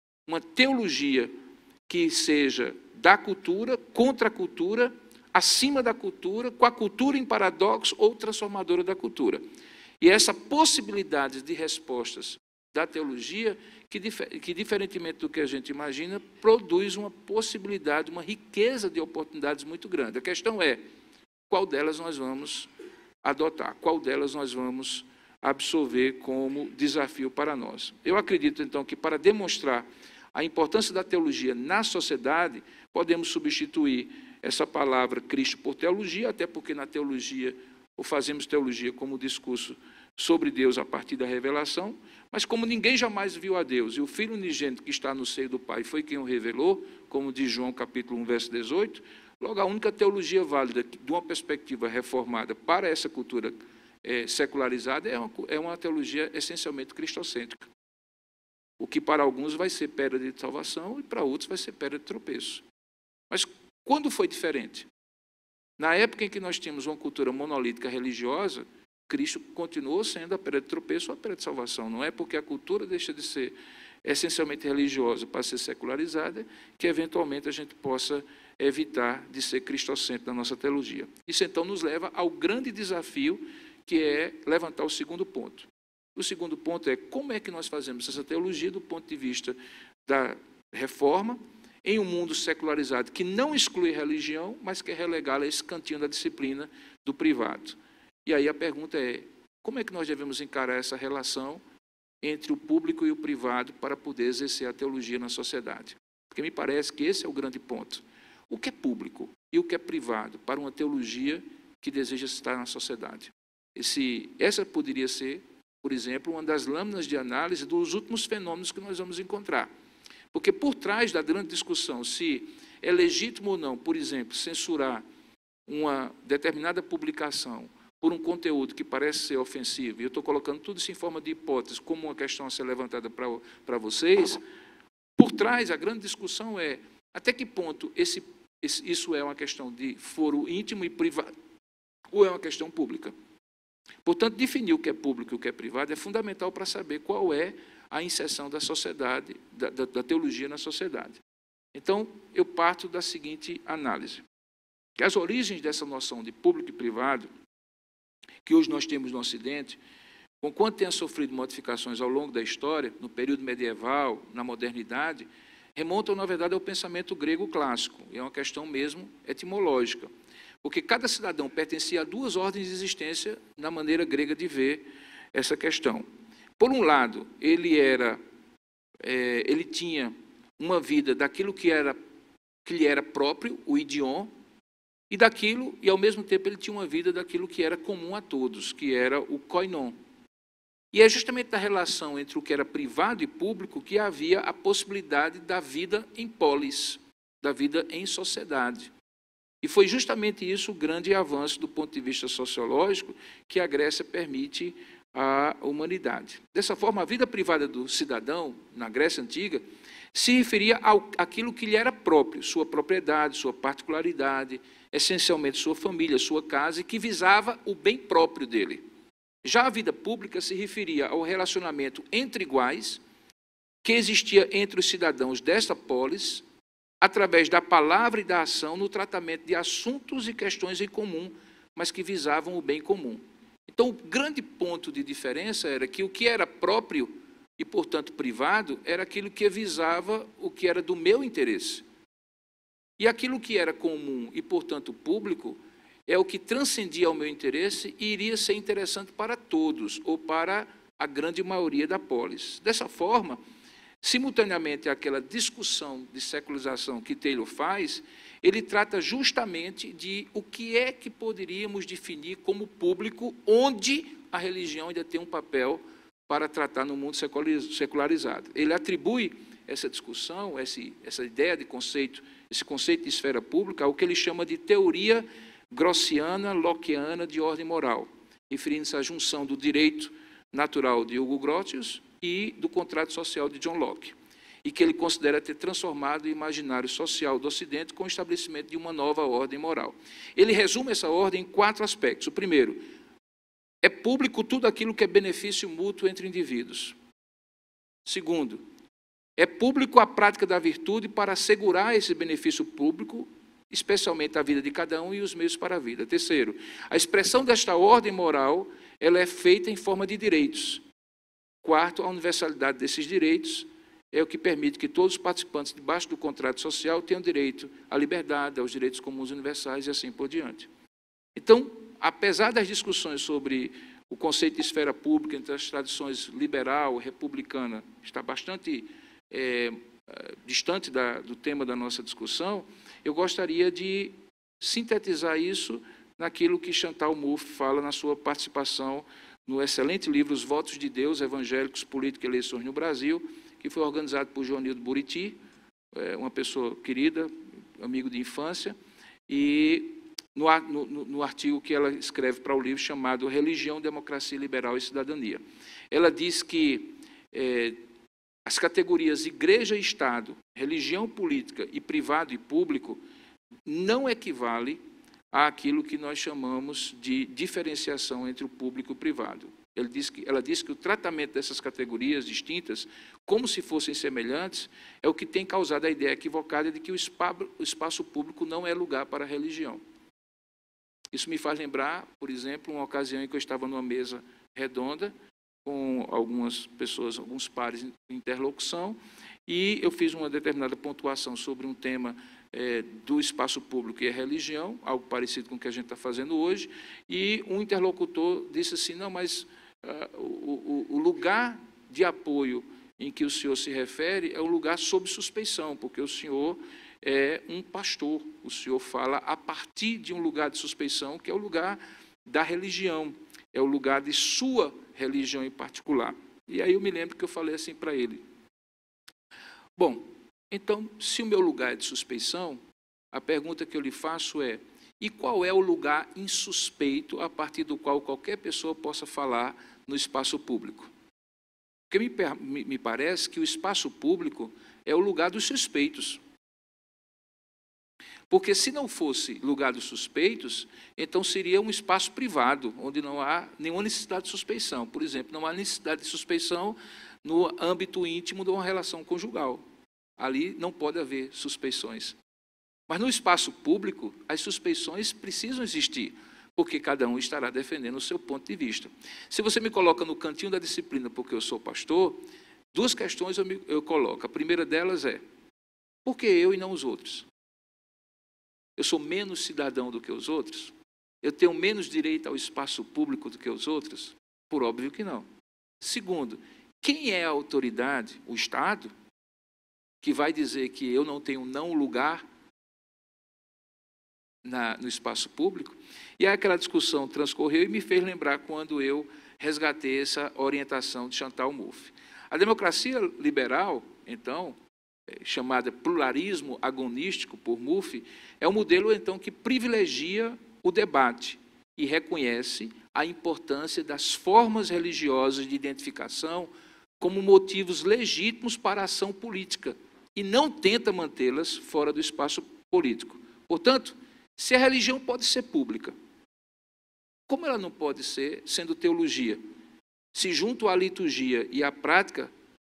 C: teologia que seja da cultura, contra a cultura, acima da cultura, com a cultura em paradoxo ou transformadora da cultura. E essa possibilidade de respostas da teologia, que diferentemente do que a gente imagina, produz uma possibilidade, uma riqueza de oportunidades muito grande. A questão é, qual delas nós vamos adotar, qual delas nós vamos absorver como desafio para nós. Eu acredito, então, que para demonstrar a importância da teologia na sociedade, podemos substituir essa palavra Cristo por teologia, até porque na teologia, ou fazemos teologia como discurso sobre Deus a partir da revelação, mas como ninguém jamais viu a Deus, e o Filho unigênito que está no seio do Pai foi quem o revelou, como diz João capítulo 1, verso 18, logo a única teologia válida de uma perspectiva reformada para essa cultura secularizada é uma teologia essencialmente cristocêntrica. o que para alguns vai ser pedra de salvação e para outros vai ser pedra de tropeço. Mas quando foi diferente? Na época em que nós tínhamos uma cultura monolítica religiosa, Cristo continuou sendo a pedra de tropeço ou a pedra de salvação. Não é porque a cultura deixa de ser essencialmente religiosa para ser secularizada que, eventualmente, a gente possa evitar de ser cristocêntrico na nossa teologia. Isso, então, nos leva ao grande desafio, que é levantar o segundo ponto. O segundo ponto é como é que nós fazemos essa teologia do ponto de vista da reforma, em um mundo secularizado que não exclui religião, mas quer relegá-la a esse cantinho da disciplina do privado. E aí a pergunta é, como é que nós devemos encarar essa relação entre o público e o privado para poder exercer a teologia na sociedade? Porque me parece que esse é o grande ponto. O que é público e o que é privado para uma teologia que deseja estar na sociedade? Essa poderia ser, por exemplo, uma das lâminas de análise dos últimos fenômenos que nós vamos encontrar. Porque por trás da grande discussão se é legítimo ou não, por exemplo, censurar uma determinada publicação por um conteúdo que parece ser ofensivo, e eu estou colocando tudo isso em forma de hipótese, como uma questão a ser levantada para vocês, por trás a grande discussão é até que ponto isso é uma questão de foro íntimo e privado, ou é uma questão pública. Portanto, definir o que é público e o que é privado é fundamental para saber qual é a inserção da sociedade, da teologia na sociedade. Então, eu parto da seguinte análise. Que as origens dessa noção de público e privado, que hoje nós temos no Ocidente, conquanto tenha sofrido modificações ao longo da história, no período medieval, na modernidade, remontam, na verdade, ao pensamento grego clássico. E é uma questão mesmo etimológica. Porque cada cidadão pertencia a duas ordens de existência na maneira grega de ver essa questão. Por um lado, ele tinha uma vida daquilo que lhe era próprio, o idiom, e ao mesmo tempo ele tinha uma vida daquilo que era comum a todos, que era o koinon. E é justamente da relação entre o que era privado e público que havia a possibilidade da vida em polis, da vida em sociedade. E foi justamente isso o grande avanço do ponto de vista sociológico que a Grécia permite à humanidade. Dessa forma, a vida privada do cidadão, na Grécia Antiga, se referia àquilo que lhe era próprio, sua propriedade, sua particularidade, essencialmente sua família, sua casa, e que visava o bem próprio dele. Já a vida pública se referia ao relacionamento entre iguais que existia entre os cidadãos desta polis, através da palavra e da ação no tratamento de assuntos e questões em comum, mas que visavam o bem comum. Então, o grande ponto de diferença era que o que era próprio e, portanto, privado, era aquilo que visava o que era do meu interesse. E aquilo que era comum e, portanto, público, é o que transcendia o meu interesse e iria ser interessante para todos, ou para a grande maioria da polis. Dessa forma, simultaneamente àquela discussão de secularização que Taylor faz, ele trata justamente de o que é que poderíamos definir como público, onde a religião ainda tem um papel para tratar no mundo secularizado. Ele atribui essa discussão, essa ideia de conceito, esse conceito de esfera pública, ao que ele chama de teoria grossiana, lockeana de ordem moral, referindo-se à junção do direito natural de Hugo Grotius e do contrato social de John Locke, e que ele considera ter transformado o imaginário social do Ocidente com o estabelecimento de uma nova ordem moral. Ele resume essa ordem em 4 aspectos. O primeiro, é público tudo aquilo que é benefício mútuo entre indivíduos. Segundo, é público a prática da virtude para assegurar esse benefício público, especialmente a vida de cada um e os meios para a vida. Terceiro, a expressão desta ordem moral, ela é feita em forma de direitos. Quarto, a universalidade desses direitos é o que permite que todos os participantes debaixo do contrato social tenham direito à liberdade, aos direitos comuns universais e assim por diante. Então, apesar das discussões sobre o conceito de esfera pública entre as tradições liberal e republicana, está bastante distante do tema da nossa discussão, eu gostaria de sintetizar isso naquilo que Chantal Mouffe fala na sua participação no excelente livro Os Votos de Deus, Evangélicos, Política e Eleições no Brasil, que foi organizado por Joanildo Buriti, uma pessoa querida, amigo de infância, e no artigo que ela escreve para o livro chamado Religião, Democracia Liberal e Cidadania. Ela diz que as categorias igreja e Estado, religião política e privado e público não equivale àquilo que nós chamamos de diferenciação entre o público e o privado. Ela diz que o tratamento dessas categorias distintas, como se fossem semelhantes, é o que tem causado a ideia equivocada de que o espaço público não é lugar para a religião. Isso me faz lembrar, por exemplo, uma ocasião em que eu estava numa mesa redonda com algumas pessoas, alguns pares em interlocução, e eu fiz uma determinada pontuação sobre um tema do espaço público e a religião, algo parecido com o que a gente está fazendo hoje, e um interlocutor disse assim, não, mas o lugar de apoio em que o senhor se refere é um lugar sob suspeição, porque o senhor é um pastor, o senhor fala a partir de um lugar de suspeição, que é o lugar da religião, é o lugar de sua religião em particular. E aí eu me lembro que eu falei assim para ele, bom, então, se o meu lugar é de suspeição, a pergunta que eu lhe faço é, e qual é o lugar insuspeito a partir do qual qualquer pessoa possa falar no espaço público? Porque me parece que o espaço público é o lugar dos suspeitos. Porque se não fosse lugar dos suspeitos, então seria um espaço privado, onde não há nenhuma necessidade de suspeição. Por exemplo, não há necessidade de suspeição no âmbito íntimo de uma relação conjugal. Ali não pode haver suspeições. Mas no espaço público, as suspeições precisam existir, porque cada um estará defendendo o seu ponto de vista. Se você me coloca no cantinho da disciplina porque eu sou pastor, duas questões eu coloco. A primeira delas é, por que eu e não os outros? Eu sou menos cidadão do que os outros? Eu tenho menos direito ao espaço público do que os outros? Por óbvio que não. Segundo, quem é a autoridade? O Estado? Que vai dizer que eu não tenho lugar no espaço público? E aí aquela discussão transcorreu e me fez lembrar quando eu resgatei essa orientação de Chantal Mouffe. A democracia liberal, então, chamada pluralismo agonístico por Mouffe, é um modelo, então, que privilegia o debate e reconhece a importância das formas religiosas de identificação como motivos legítimos para a ação política e não tenta mantê-las fora do espaço político. Portanto, se a religião pode ser pública, como ela não pode ser sendo teologia? Se junto à liturgia e à prática,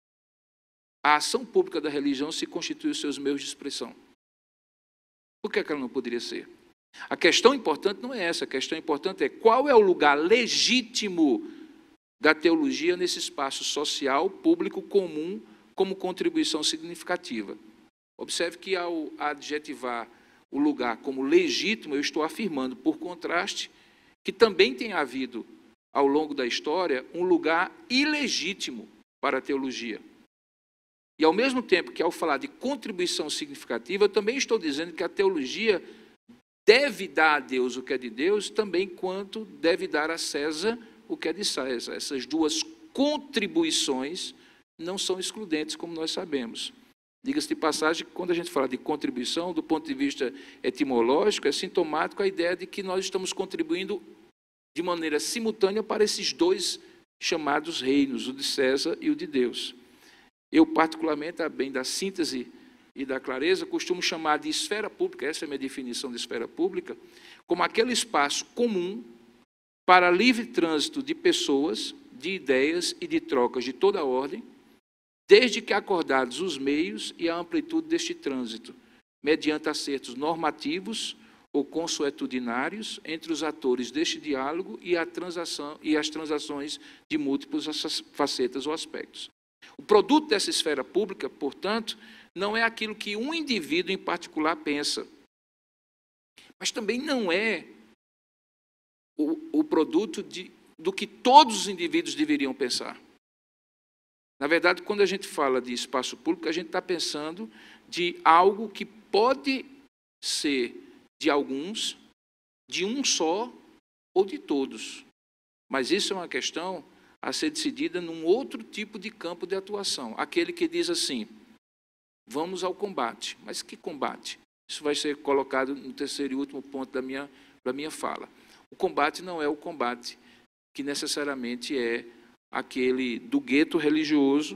C: a ação pública da religião se constitui os seus meios de expressão. Por que ela não poderia ser? A questão importante não é essa, a questão importante é qual é o lugar legítimo da teologia nesse espaço social, público, comum, como contribuição significativa. Observe que ao adjetivar o lugar como legítimo, eu estou afirmando, por contraste, que também tem havido, ao longo da história, um lugar ilegítimo para a teologia. E ao mesmo tempo que ao falar de contribuição significativa, eu também estou dizendo que a teologia deve dar a Deus o que é de Deus, também quanto deve dar a César o que é de César. Essas duas contribuições não são excludentes, como nós sabemos. Diga-se de passagem que quando a gente fala de contribuição, do ponto de vista etimológico, é sintomático a ideia de que nós estamos contribuindo de maneira simultânea para esses dois chamados reinos, o de César e o de Deus. Eu, particularmente, a bem da síntese e da clareza, costumo chamar de esfera pública, essa é a minha definição de esfera pública, como aquele espaço comum para livre trânsito de pessoas, de ideias e de trocas de toda a ordem, desde que acordados os meios e a amplitude deste trânsito, mediante acertos normativos ou consuetudinários entre os atores deste diálogo e as transações de múltiplas facetas ou aspectos. O produto dessa esfera pública, portanto, não é aquilo que um indivíduo em particular pensa, mas também não é o produto do que todos os indivíduos deveriam pensar. Na verdade, quando a gente fala de espaço público, a gente está pensando de algo que pode ser de alguns, de um só ou de todos. Mas isso é uma questão a ser decidida num outro tipo de campo de atuação. Aquele que diz assim, vamos ao combate. Mas que combate? Isso vai ser colocado no terceiro e último ponto da minha fala. O combate não é o combate que necessariamente é aquele do gueto religioso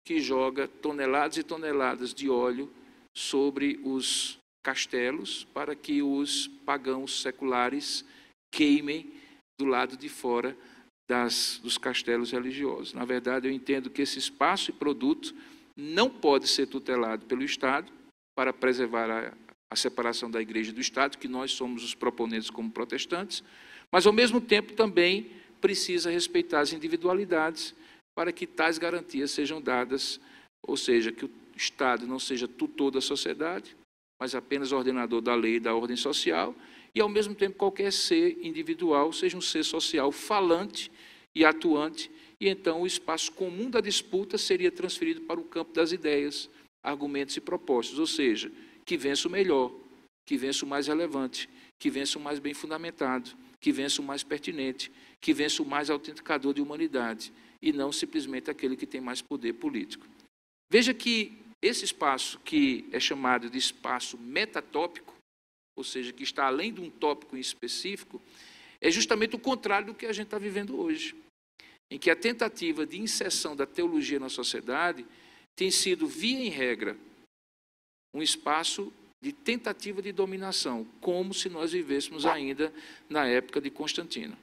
C: que joga toneladas e toneladas de óleo sobre os castelos para que os pagãos seculares queimem do lado de fora dos castelos religiosos. Na verdade, eu entendo que esse espaço e produto não pode ser tutelado pelo Estado para preservar a separação da Igreja e do Estado, que nós somos os proponentes como protestantes, mas, ao mesmo tempo, também precisa respeitar as individualidades para que tais garantias sejam dadas, ou seja, que o Estado não seja tutor da sociedade, mas apenas ordenador da lei e da ordem social, e, ao mesmo tempo, qualquer ser individual seja um ser social falante e atuante, e então o espaço comum da disputa seria transferido para o campo das ideias, argumentos e propostas, ou seja, que vença o melhor, que vença o mais relevante, que vença o mais bem fundamentado, que vença o mais pertinente, que vença o mais autenticador de humanidade, e não simplesmente aquele que tem mais poder político. Veja que esse espaço, que é chamado de espaço metatópico, ou seja, que está além de um tópico em específico, é justamente o contrário do que a gente está vivendo hoje, em que a tentativa de inserção da teologia na sociedade tem sido, via em regra, um espaço de tentativa de dominação, como se nós vivêssemos ainda na época de Constantino.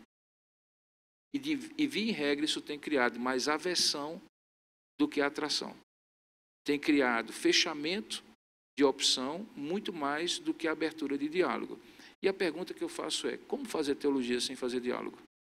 C: E via em regra, isso tem criado mais aversão do que atração. Tem criado fechamento de opção muito mais do que abertura de diálogo. E a pergunta que eu faço é, como fazer teologia sem fazer diálogo?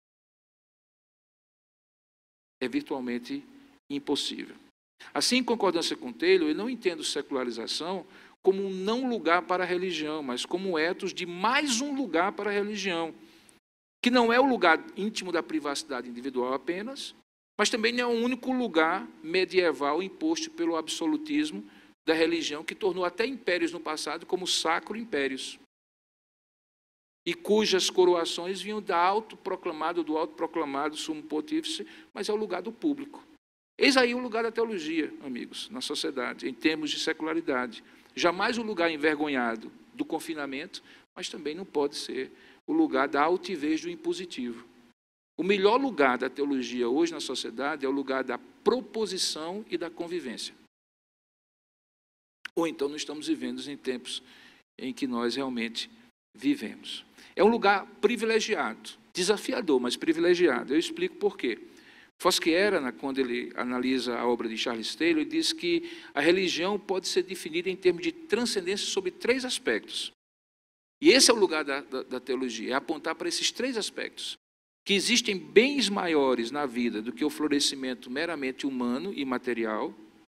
C: É virtualmente impossível. Assim, em concordância com Taylor, eu não entendo secularização como um não lugar para a religião, mas como um ethos de mais um lugar para a religião, que não é o lugar íntimo da privacidade individual apenas, mas também não é o único lugar medieval imposto pelo absolutismo da religião, que tornou até impérios no passado como sacro impérios, e cujas coroações vinham do autoproclamado sumo pontífice, mas é o lugar do público. Eis aí o lugar da teologia, amigos, na sociedade, em termos de secularidade. Jamais o lugar envergonhado do confinamento, mas também não pode ser o lugar da altivez do impositivo. O melhor lugar da teologia hoje na sociedade é o lugar da proposição e da convivência. Ou então não estamos vivendo em tempos em que nós realmente vivemos. É um lugar privilegiado, desafiador, mas privilegiado. Eu explico por quê. Fosquiera, quando ele analisa a obra de Charles Taylor, ele diz que a religião pode ser definida em termos de transcendência sobre 3 aspectos. E esse é o lugar da teologia, é apontar para esses 3 aspectos. Que existem bens maiores na vida do que o florescimento meramente humano e material,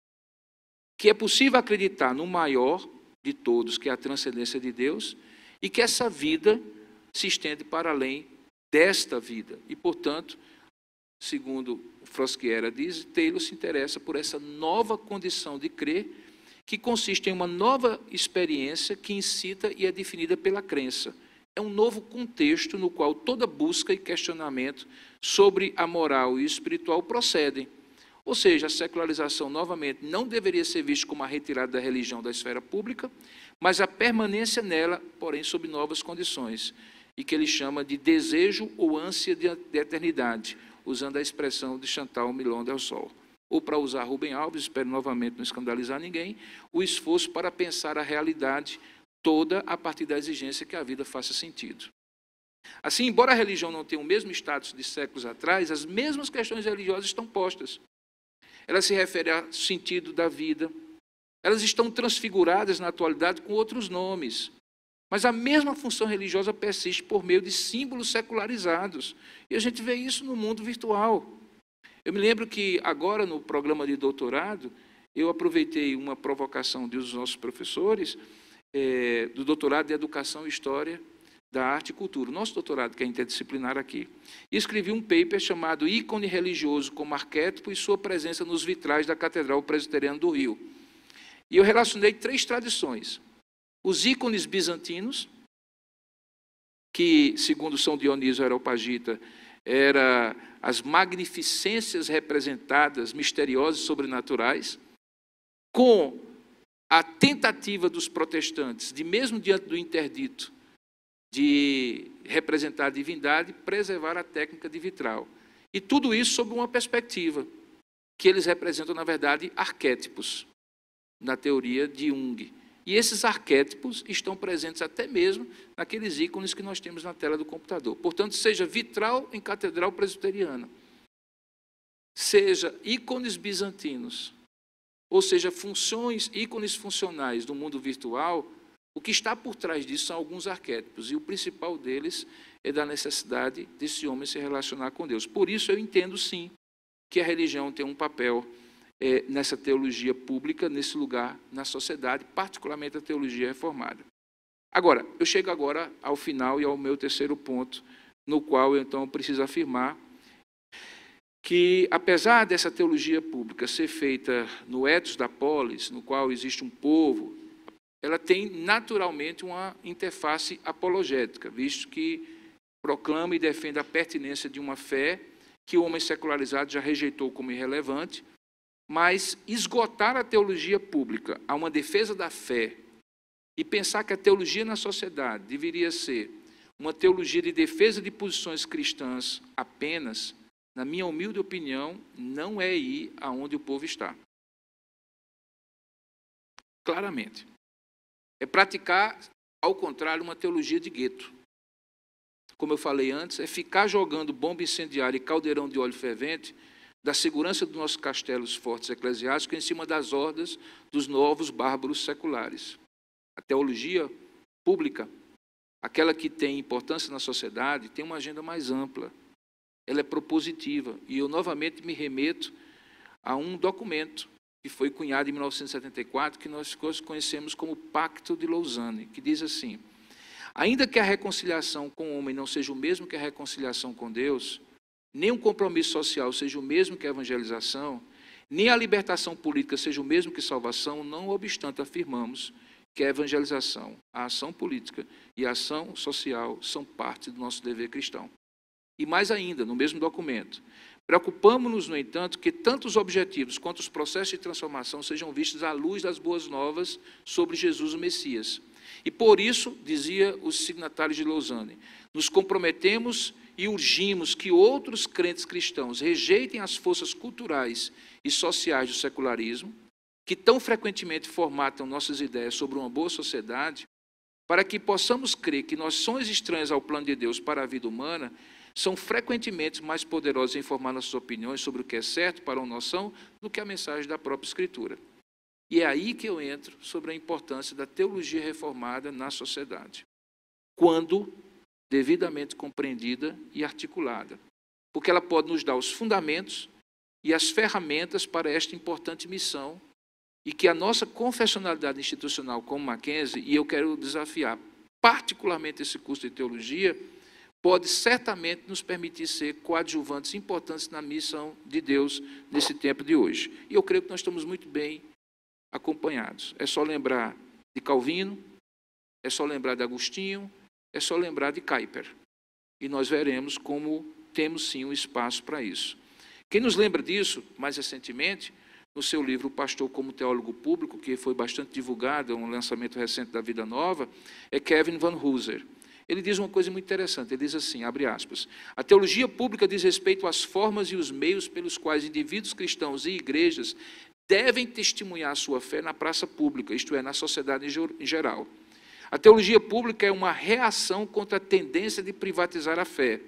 C: que é possível acreditar no maior de todos, que é a transcendência de Deus, e que essa vida se estende para além desta vida. E, portanto, segundo Fosquiera diz, Taylor se interessa por essa nova condição de crer, que consiste em uma nova experiência que incita e é definida pela crença. É um novo contexto no qual toda busca e questionamento sobre a moral e o espiritual procedem. Ou seja, a secularização, novamente, não deveria ser vista como a retirada da religião da esfera pública, mas a permanência nela, porém, sob novas condições, e que ele chama de desejo ou ânsia de eternidade, usando a expressão de Chantal Milon del Sol. Ou, para usar Rubem Alves, espero novamente não escandalizar ninguém, o esforço para pensar a realidade toda a partir da exigência que a vida faça sentido. Assim, embora a religião não tenha o mesmo status de séculos atrás, as mesmas questões religiosas estão postas. Elas se referem ao sentido da vida. Elas estão transfiguradas na atualidade com outros nomes. Mas a mesma função religiosa persiste por meio de símbolos secularizados. E a gente vê isso no mundo virtual. Eu me lembro que agora, no programa de doutorado, eu aproveitei uma provocação dos nossos professores, do doutorado de Educação e História da Arte e Cultura, o nosso doutorado, que é interdisciplinar aqui. E escrevi um paper chamado Ícone Religioso como Arquétipo e Sua Presença nos Vitrais da Catedral Presbiteriana do Rio. E eu relacionei 3 tradições. Os ícones bizantinos, que, segundo São Dionísio Areopagita, eram as magnificências representadas, misteriosas e sobrenaturais, com a tentativa dos protestantes, de mesmo diante do interdito, de representar a divindade, preservar a técnica de vitral. E tudo isso sob uma perspectiva, que eles representam, na verdade, arquétipos, na teoria de Jung. E esses arquétipos estão presentes até mesmo naqueles ícones que nós temos na tela do computador. Portanto, seja vitral em catedral presbiteriana, seja ícones bizantinos, ou seja, ícones funcionais do mundo virtual, o que está por trás disso são alguns arquétipos, e o principal deles é da necessidade desse homem se relacionar com Deus. Por isso eu entendo, sim, que a religião tem um papel nessa teologia pública, nesse lugar na sociedade, particularmente a teologia reformada. Agora, eu chego agora ao final e ao meu terceiro ponto, no qual eu então preciso afirmar que, apesar dessa teologia pública ser feita no ethos da polis, no qual existe um povo, ela tem naturalmente uma interface apologética, visto que proclama e defende a pertinência de uma fé que o homem secularizado já rejeitou como irrelevante, mas esgotar a teologia pública a uma defesa da fé e pensar que a teologia na sociedade deveria ser uma teologia de defesa de posições cristãs apenas, na minha humilde opinião, não é ir aonde o povo está. Claramente. É praticar, ao contrário, uma teologia de gueto. Como eu falei antes, é ficar jogando bomba incendiária e caldeirão de óleo fervente da segurança dos nossos castelos fortes eclesiásticos em cima das hordas dos novos bárbaros seculares. A teologia pública, aquela que tem importância na sociedade, tem uma agenda mais ampla. Ela é propositiva. E eu novamente me remeto a um documento que foi cunhado em 1974, que nós conhecemos como Pacto de Lausanne, que diz assim: ainda que a reconciliação com o homem não seja o mesmo que a reconciliação com Deus, nem um compromisso social seja o mesmo que a evangelização, nem a libertação política seja o mesmo que salvação, não obstante afirmamos que a evangelização, a ação política e a ação social são parte do nosso dever cristão. E mais ainda, no mesmo documento, preocupamos-nos, no entanto, que tanto os objetivos quanto os processos de transformação sejam vistos à luz das boas novas sobre Jesus o Messias. E por isso, dizia os signatários de Lausanne, nos comprometemos e urgimos que outros crentes cristãos rejeitem as forças culturais e sociais do secularismo, que tão frequentemente formatam nossas ideias sobre uma boa sociedade, para que possamos crer que noções estranhas ao plano de Deus para a vida humana são frequentemente mais poderosas em formar nossas opiniões sobre o que é certo para uma noção do que a mensagem da própria Escritura. E é aí que eu entro sobre a importância da teologia reformada na sociedade, quando devidamente compreendida e articulada, porque ela pode nos dar os fundamentos e as ferramentas para esta importante missão, e que a nossa confessionalidade institucional como Mackenzie, e eu quero desafiar particularmente esse curso de teologia, pode certamente nos permitir ser coadjuvantes importantes na missão de Deus nesse tempo de hoje. E eu creio que nós estamos muito bem acompanhados. É só lembrar de Calvino, é só lembrar de Agostinho, é só lembrar de Kuyper. E nós veremos como temos sim um espaço para isso. Quem nos lembra disso, mais recentemente, no seu livro O Pastor como Teólogo Público, que foi bastante divulgado, um lançamento recente da Vida Nova, é Kevin Van Hooser. Ele diz uma coisa muito interessante, ele diz assim, abre aspas, a teologia pública diz respeito às formas e os meios pelos quais indivíduos cristãos e igrejas devem testemunhar a sua fé na praça pública, isto é, na sociedade em geral. A teologia pública é uma reação contra a tendência de privatizar a fé.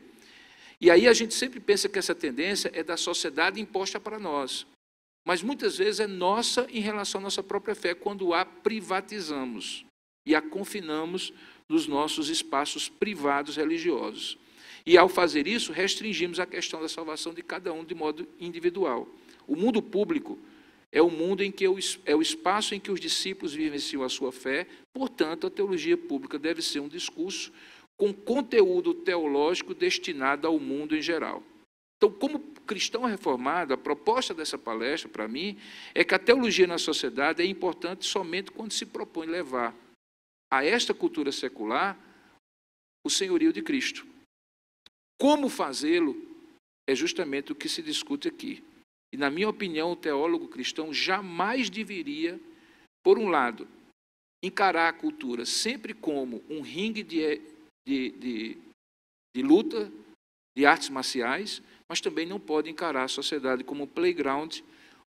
C: E aí a gente sempre pensa que essa tendência é da sociedade imposta para nós. Mas muitas vezes é nossa em relação à nossa própria fé, quando a privatizamos e a confinamos nos nossos espaços privados religiosos. E ao fazer isso, restringimos a questão da salvação de cada um de modo individual. O mundo público é o mundo em que é o espaço em que os discípulos vivenciam a sua fé, portanto, a teologia pública deve ser um discurso com conteúdo teológico destinado ao mundo em geral. Então, como cristão reformado, a proposta dessa palestra, para mim, é que a teologia na sociedade é importante somente quando se propõe levar a esta cultura secular o senhorio de Cristo. Como fazê-lo é justamente o que se discute aqui. E, na minha opinião, o teólogo cristão jamais deveria, por um lado, encarar a cultura sempre como um ringue de luta, de artes marciais, mas também não pode encarar a sociedade como um playground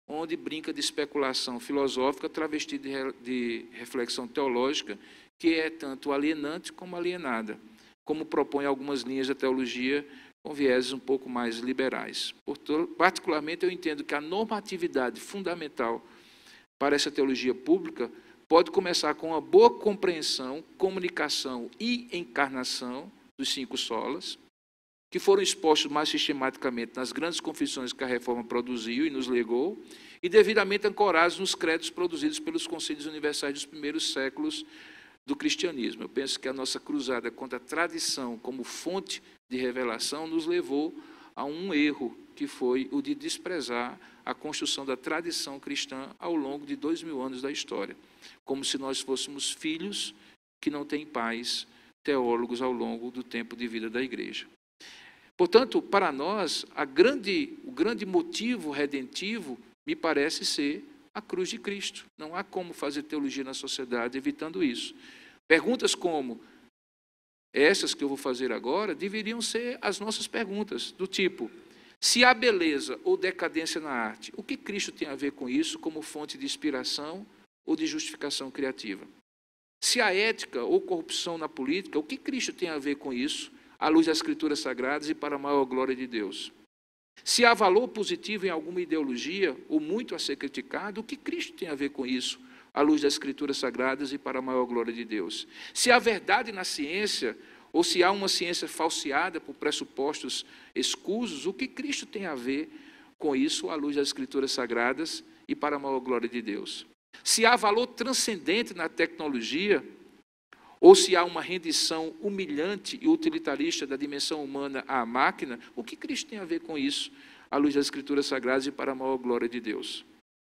C: onde brinca de especulação filosófica travestida de reflexão teológica, que é tanto alienante como alienada, como propõe algumas linhas da teologia com vieses um pouco mais liberais. Particularmente, eu entendo que a normatividade fundamental para essa teologia pública pode começar com uma boa compreensão, comunicação e encarnação dos 5 solas, que foram expostos mais sistematicamente nas grandes confissões que a Reforma produziu e nos legou, e devidamente ancorados nos credos produzidos pelos concílios universais dos primeiros séculos do cristianismo. Eu penso que a nossa cruzada contra a tradição como fonte de revelação nos levou a um erro, que foi o de desprezar a construção da tradição cristã ao longo de 2000 anos da história, como se nós fôssemos filhos que não têm pais, teólogos ao longo do tempo de vida da igreja. Portanto, para nós, o grande motivo redentivo me parece ser a cruz de Cristo. Não há como fazer teologia na sociedade evitando isso. Perguntas como essas que eu vou fazer agora deveriam ser as nossas perguntas, do tipo: se há beleza ou decadência na arte, o que Cristo tem a ver com isso como fonte de inspiração ou de justificação criativa? Se há ética ou corrupção na política, o que Cristo tem a ver com isso à luz das Escrituras Sagradas e para a maior glória de Deus? Se há valor positivo em alguma ideologia ou muito a ser criticado, o que Cristo tem a ver com isso à luz das Escrituras Sagradas e para a maior glória de Deus? Se há verdade na ciência ou se há uma ciência falseada por pressupostos escusos, o que Cristo tem a ver com isso à luz das Escrituras Sagradas e para a maior glória de Deus? Se há valor transcendente na tecnologia, ou se há uma rendição humilhante e utilitarista da dimensão humana à máquina, o que Cristo tem a ver com isso à luz das Escrituras Sagradas e para a maior glória de Deus?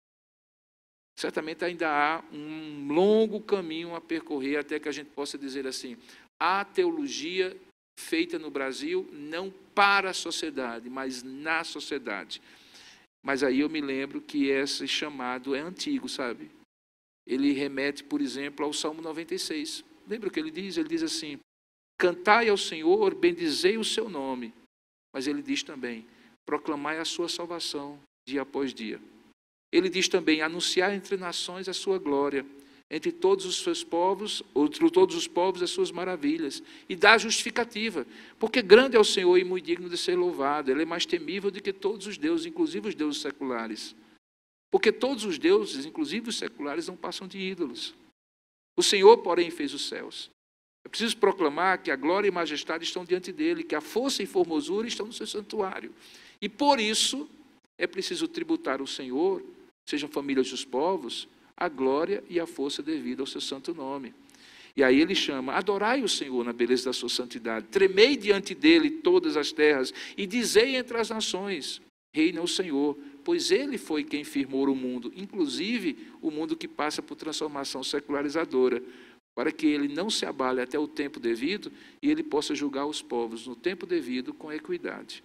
C: Certamente ainda há um longo caminho a percorrer até que a gente possa dizer assim: há teologia feita no Brasil não para a sociedade, mas na sociedade. Mas aí eu me lembro que esse chamado é antigo, sabe? Ele remete, por exemplo, ao Salmo 96. Lembra o que ele diz? Ele diz assim: cantai ao Senhor, bendizei o seu nome. Mas ele diz também: proclamai a sua salvação dia após dia. Ele diz também: anunciar entre nações a sua glória, entre todos os seus povos, entre todos os povos as suas maravilhas, e dá justificativa, porque grande é o Senhor e muito digno de ser louvado. Ele é mais temível do que todos os deuses, inclusive os deuses seculares. Porque todos os deuses, inclusive os seculares, não passam de ídolos. O Senhor, porém, fez os céus. É preciso proclamar que a glória e majestade estão diante dele, que a força e formosura estão no seu santuário. E por isso é preciso tributar ao Senhor, sejam famílias dos povos, a glória e a força devida ao seu santo nome. E aí ele chama: adorai o Senhor na beleza da sua santidade, tremei diante dele todas as terras, e dizei entre as nações: reina o Senhor, pois ele foi quem firmou o mundo, inclusive o mundo que passa por transformação secularizadora, para que ele não se abale até o tempo devido e ele possa julgar os povos no tempo devido com equidade.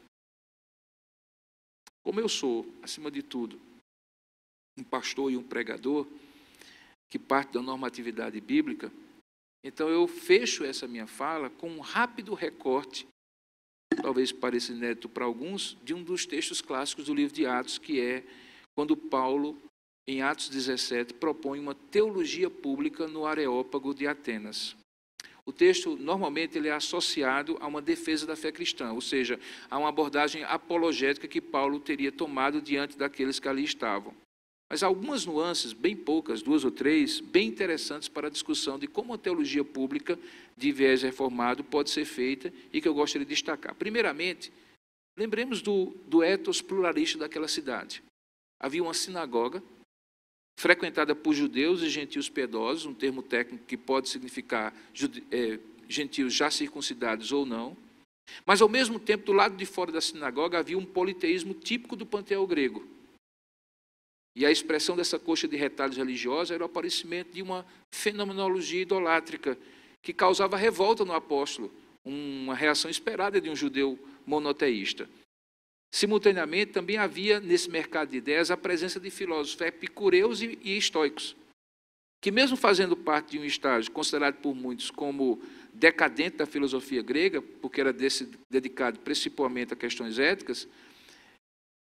C: Como eu sou, acima de tudo, um pastor e um pregador, que parte da normatividade bíblica, então eu fecho essa minha fala com um rápido recorte, talvez pareça inédito para alguns, de um dos textos clássicos do livro de Atos, que é quando Paulo, em Atos 17, propõe uma teologia pública no Areópago de Atenas. O texto, normalmente, ele é associado a uma defesa da fé cristã, ou seja, a uma abordagem apologética que Paulo teria tomado diante daqueles que ali estavam. Mas há algumas nuances, bem poucas, 2 ou 3, bem interessantes para a discussão de como a teologia pública de viés reformado pode ser feita e que eu gostaria de destacar. Primeiramente, lembremos do ethos pluralista daquela cidade. Havia uma sinagoga frequentada por judeus e gentios piedosos, um termo técnico que pode significar gentios já circuncidados ou não. Mas, ao mesmo tempo, do lado de fora da sinagoga havia um politeísmo típico do panteão grego. E a expressão dessa coxa de retalhos religiosos era o aparecimento de uma fenomenologia idolátrica que causava revolta no apóstolo, uma reação esperada de um judeu monoteísta. Simultaneamente, também havia nesse mercado de ideias a presença de filósofos epicureus e estoicos, que mesmo fazendo parte de um estágio considerado por muitos como decadente da filosofia grega, porque era dedicado principalmente a questões éticas,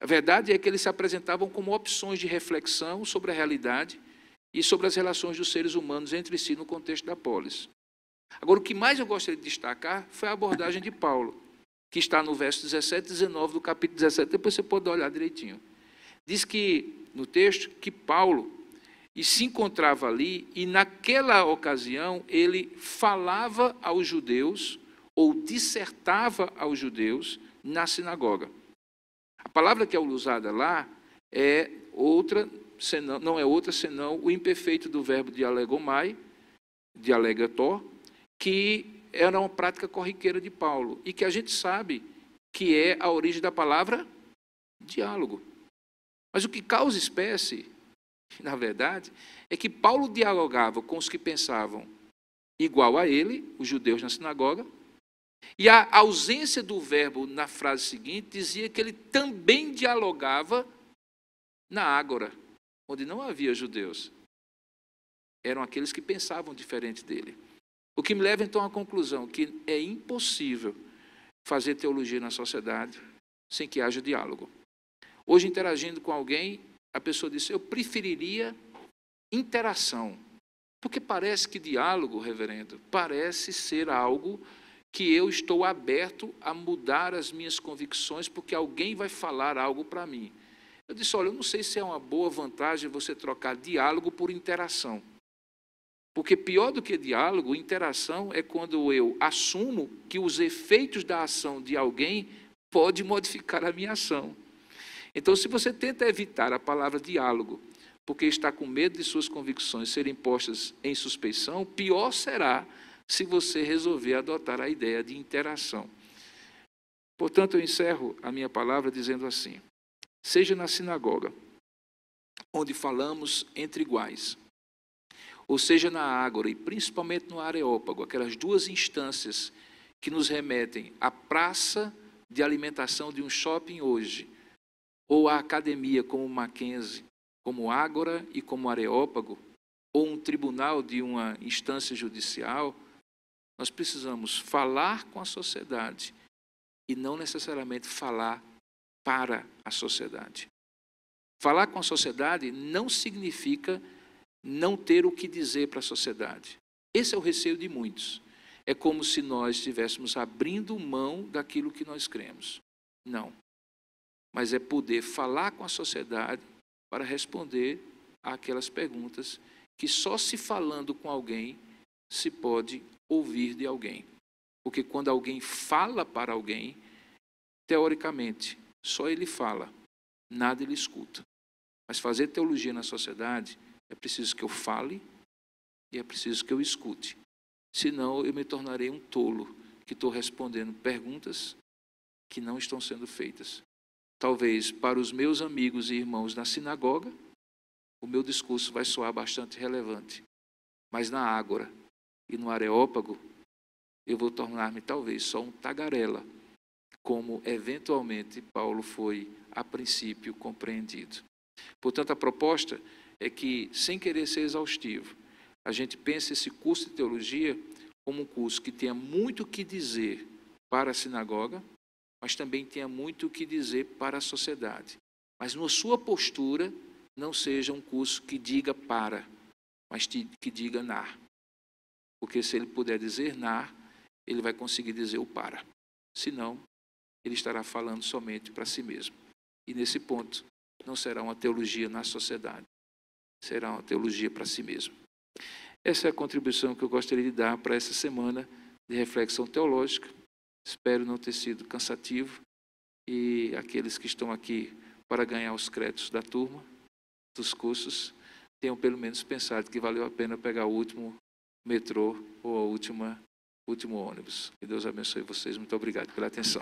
C: A verdade é que eles se apresentavam como opções de reflexão sobre a realidade e sobre as relações dos seres humanos entre si no contexto da polis. Agora, o que mais eu gostaria de destacar foi a abordagem de Paulo, que está no verso 17 e 19 do capítulo 17, depois você pode olhar direitinho. Diz que, no texto, que Paulo se encontrava ali e, naquela ocasião, ele falava aos judeus, ou dissertava aos judeus, na sinagoga. A palavra que é usada lá é outra, não é outra senão o imperfeito do verbo dialegomai, dialegator, que era uma prática corriqueira de Paulo, e que a gente sabe que é a origem da palavra diálogo. Mas o que causa espécie, na verdade, é que Paulo dialogava com os que pensavam igual a ele, os judeus na sinagoga, e a ausência do verbo na frase seguinte dizia que ele também dialogava na ágora, onde não havia judeus. Eram aqueles que pensavam diferente dele. O que me leva então à conclusão que é impossível fazer teologia na sociedade sem que haja diálogo. Hoje, interagindo com alguém, a pessoa disse: eu preferiria interação, porque parece que diálogo, reverendo, parece ser algo que eu estou aberto a mudar as minhas convicções porque alguém vai falar algo para mim. Eu disse: olha, eu não sei se é uma boa vantagem você trocar diálogo por interação. Porque pior do que diálogo, interação é quando eu assumo que os efeitos da ação de alguém podem modificar a minha ação. Então, se você tenta evitar a palavra diálogo, porque está com medo de suas convicções serem postas em suspeição, pior será se você resolver adotar a ideia de interação. Portanto, eu encerro a minha palavra dizendo assim: seja na sinagoga, onde falamos entre iguais, ou seja na ágora, e principalmente no areópago, aquelas duas instâncias que nos remetem à praça de alimentação de um shopping hoje, ou à academia como Mackenzie, como ágora e como areópago, ou um tribunal de uma instância judicial, nós precisamos falar com a sociedade e não necessariamente falar para a sociedade. Falar com a sociedade não significa não ter o que dizer para a sociedade. Esse é o receio de muitos. É como se nós estivéssemos abrindo mão daquilo que nós cremos. Não. Mas é poder falar com a sociedade para responder àquelas perguntas que só se falando com alguém se pode ouvir de alguém. Porque quando alguém fala para alguém, teoricamente, só ele fala, nada ele escuta. Mas fazer teologia na sociedade é preciso que eu fale e é preciso que eu escute. Senão eu me tornarei um tolo que estou respondendo perguntas que não estão sendo feitas. Talvez para os meus amigos e irmãos na sinagoga, o meu discurso vai soar bastante relevante. Mas na ágora e no areópago, eu vou tornar-me talvez só um tagarela, como eventualmente Paulo foi a princípio compreendido. Portanto, a proposta é que, sem querer ser exaustivo, a gente pense esse curso de teologia como um curso que tenha muito o que dizer para a sinagoga, mas também tenha muito o que dizer para a sociedade. Mas na sua postura, não seja um curso que diga para, mas que diga na. Porque se ele puder dizer na, ele vai conseguir dizer o para. Senão, ele estará falando somente para si mesmo. E nesse ponto, não será uma teologia na sociedade. Será uma teologia para si mesmo. Essa é a contribuição que eu gostaria de dar para essa semana de reflexão teológica. Espero não ter sido cansativo e aqueles que estão aqui para ganhar os créditos da turma, dos cursos, tenham pelo menos pensado que valeu a pena pegar o último metrô ou o último ônibus. Que Deus abençoe vocês. Muito obrigado pela atenção.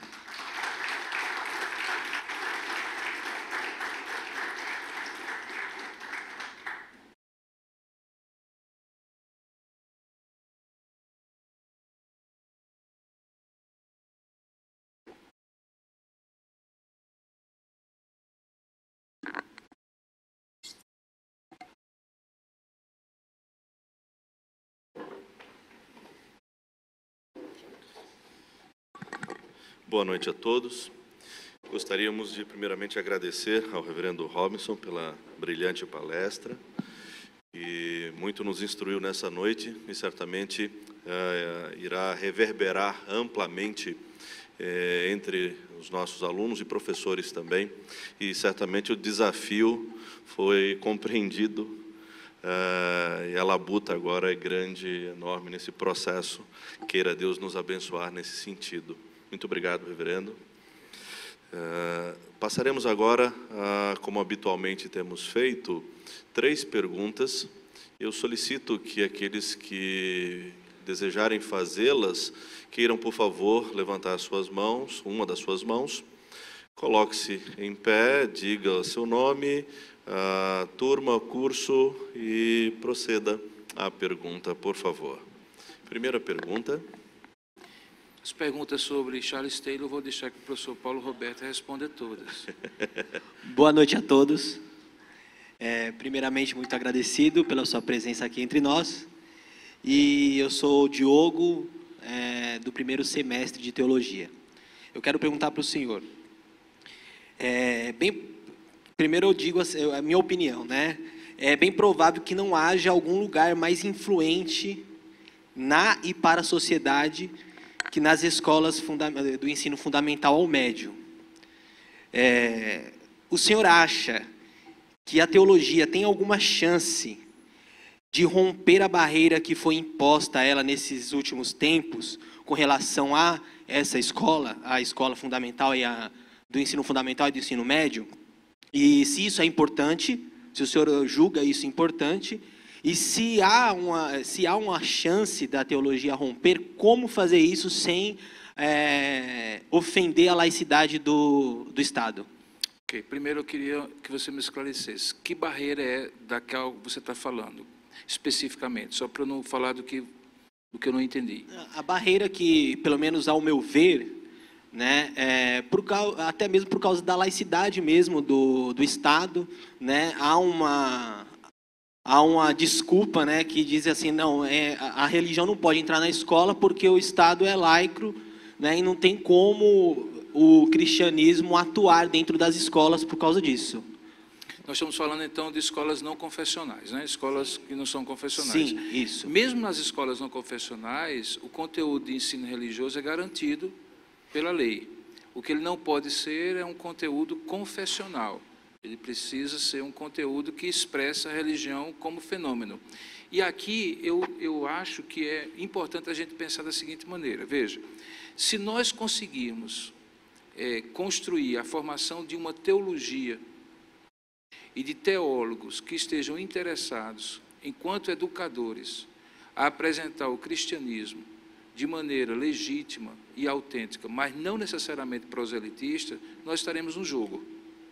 D: Boa noite a todos. Gostaríamos de, primeiramente, agradecer ao reverendo Robinson pela brilhante palestra, que muito nos instruiu nessa noite e certamente irá reverberar amplamente entre os nossos alunos e professores também, e certamente o desafio foi compreendido e a labuta agora é grande, enorme nesse processo. Queira Deus nos abençoar nesse sentido. Muito obrigado, reverendo. Passaremos agora, como habitualmente temos feito, 3 perguntas. Eu solicito que aqueles que desejarem fazê-las, queiram, por favor, levantar suas mãos, uma das suas mãos, coloque-se em pé, diga seu nome, turma, curso e proceda à pergunta, por favor. Primeira pergunta.
C: As perguntas sobre Charles Taylor eu vou deixar que o professor Paulo Roberto responda todas.
E: Boa noite a todos. Primeiramente, muito agradecido pela sua presença aqui entre nós. E eu sou o Diogo, do primeiro semestre de Teologia. Eu quero perguntar para o senhor. Primeiro eu digo a minha opinião, né? É bem provável que não haja algum lugar mais influente na e para a sociedade que nas escolas do ensino fundamental ao médio. O senhor acha que a teologia tem alguma chance de romper a barreira que foi imposta a ela nesses últimos tempos com relação a essa escola, a escola fundamental e do ensino fundamental e do ensino médio? E se isso é importante, se o senhor julga isso importante, e se há uma chance da teologia romper, como fazer isso sem ofender a laicidade do Estado?
C: Ok, primeiro eu queria que você me esclarecesse. Que barreira é da qual você está falando, especificamente? Só para eu não falar do que eu não entendi.
E: A barreira que, pelo menos ao meu ver, né, até mesmo por causa da laicidade mesmo do Estado, né, há uma desculpa, né, que diz assim, não, a religião não pode entrar na escola porque o Estado é laico, né, e não tem como o cristianismo atuar dentro das escolas por causa disso.
C: Nós estamos falando, então, de escolas não confessionais, né? Escolas que não são confessionais.
E: Sim, isso.
C: Mesmo nas escolas não confessionais, o conteúdo de ensino religioso é garantido pela lei. O que ele não pode ser é um conteúdo confessional. Ele precisa ser um conteúdo que expressa a religião como fenômeno. E aqui eu acho que é importante a gente pensar da seguinte maneira. Veja, se nós conseguirmos construir a formação de uma teologia e de teólogos que estejam interessados, enquanto educadores, a apresentar o cristianismo de maneira legítima e autêntica, mas não necessariamente proselitista, nós estaremos no jogo.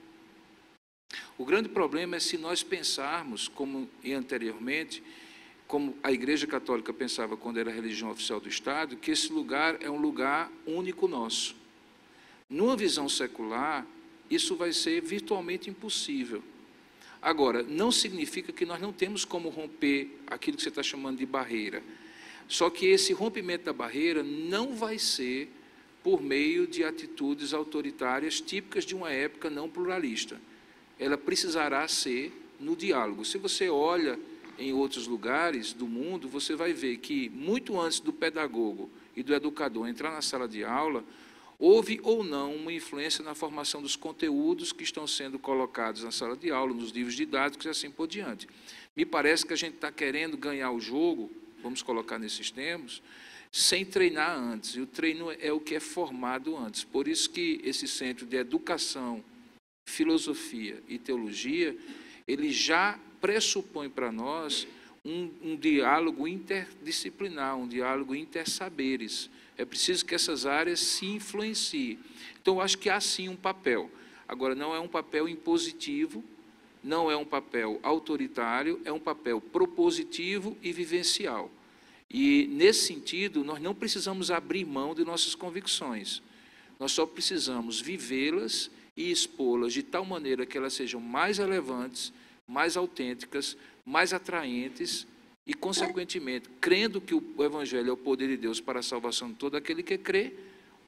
C: O grande problema é se nós pensarmos, como anteriormente, como a Igreja Católica pensava quando era a religião oficial do Estado, que esse lugar é um lugar único nosso. Numa visão secular, isso vai ser virtualmente impossível. Agora, não significa que nós não temos como romper aquilo que você está chamando de barreira. Só que esse rompimento da barreira não vai ser por meio de atitudes autoritárias típicas de uma época não pluralista. Ela precisará ser no diálogo. Se você olha em outros lugares do mundo, você vai ver que, muito antes do pedagogo e do educador entrar na sala de aula, houve ou não uma influência na formação dos conteúdos que estão sendo colocados na sala de aula, nos livros didáticos e assim por diante. Me parece que a gente está querendo ganhar o jogo, vamos colocar nesses termos, sem treinar antes. E o treino é o que é formado antes. Por isso que esse centro de educação, filosofia e teologia, ele já pressupõe para nós um diálogo interdisciplinar, um diálogo intersaberes. É preciso que essas áreas se influenciem. Então, eu acho que há sim um papel. Agora, não é um papel impositivo, não é um papel autoritário, é um papel propositivo e vivencial. E, nesse sentido, nós não precisamos abrir mão de nossas convicções. Nós só precisamos vivê-las e expô-las de tal maneira que elas sejam mais relevantes, mais autênticas, mais atraentes e, consequentemente, crendo que o Evangelho é o poder de Deus para a salvação de todo aquele que crê,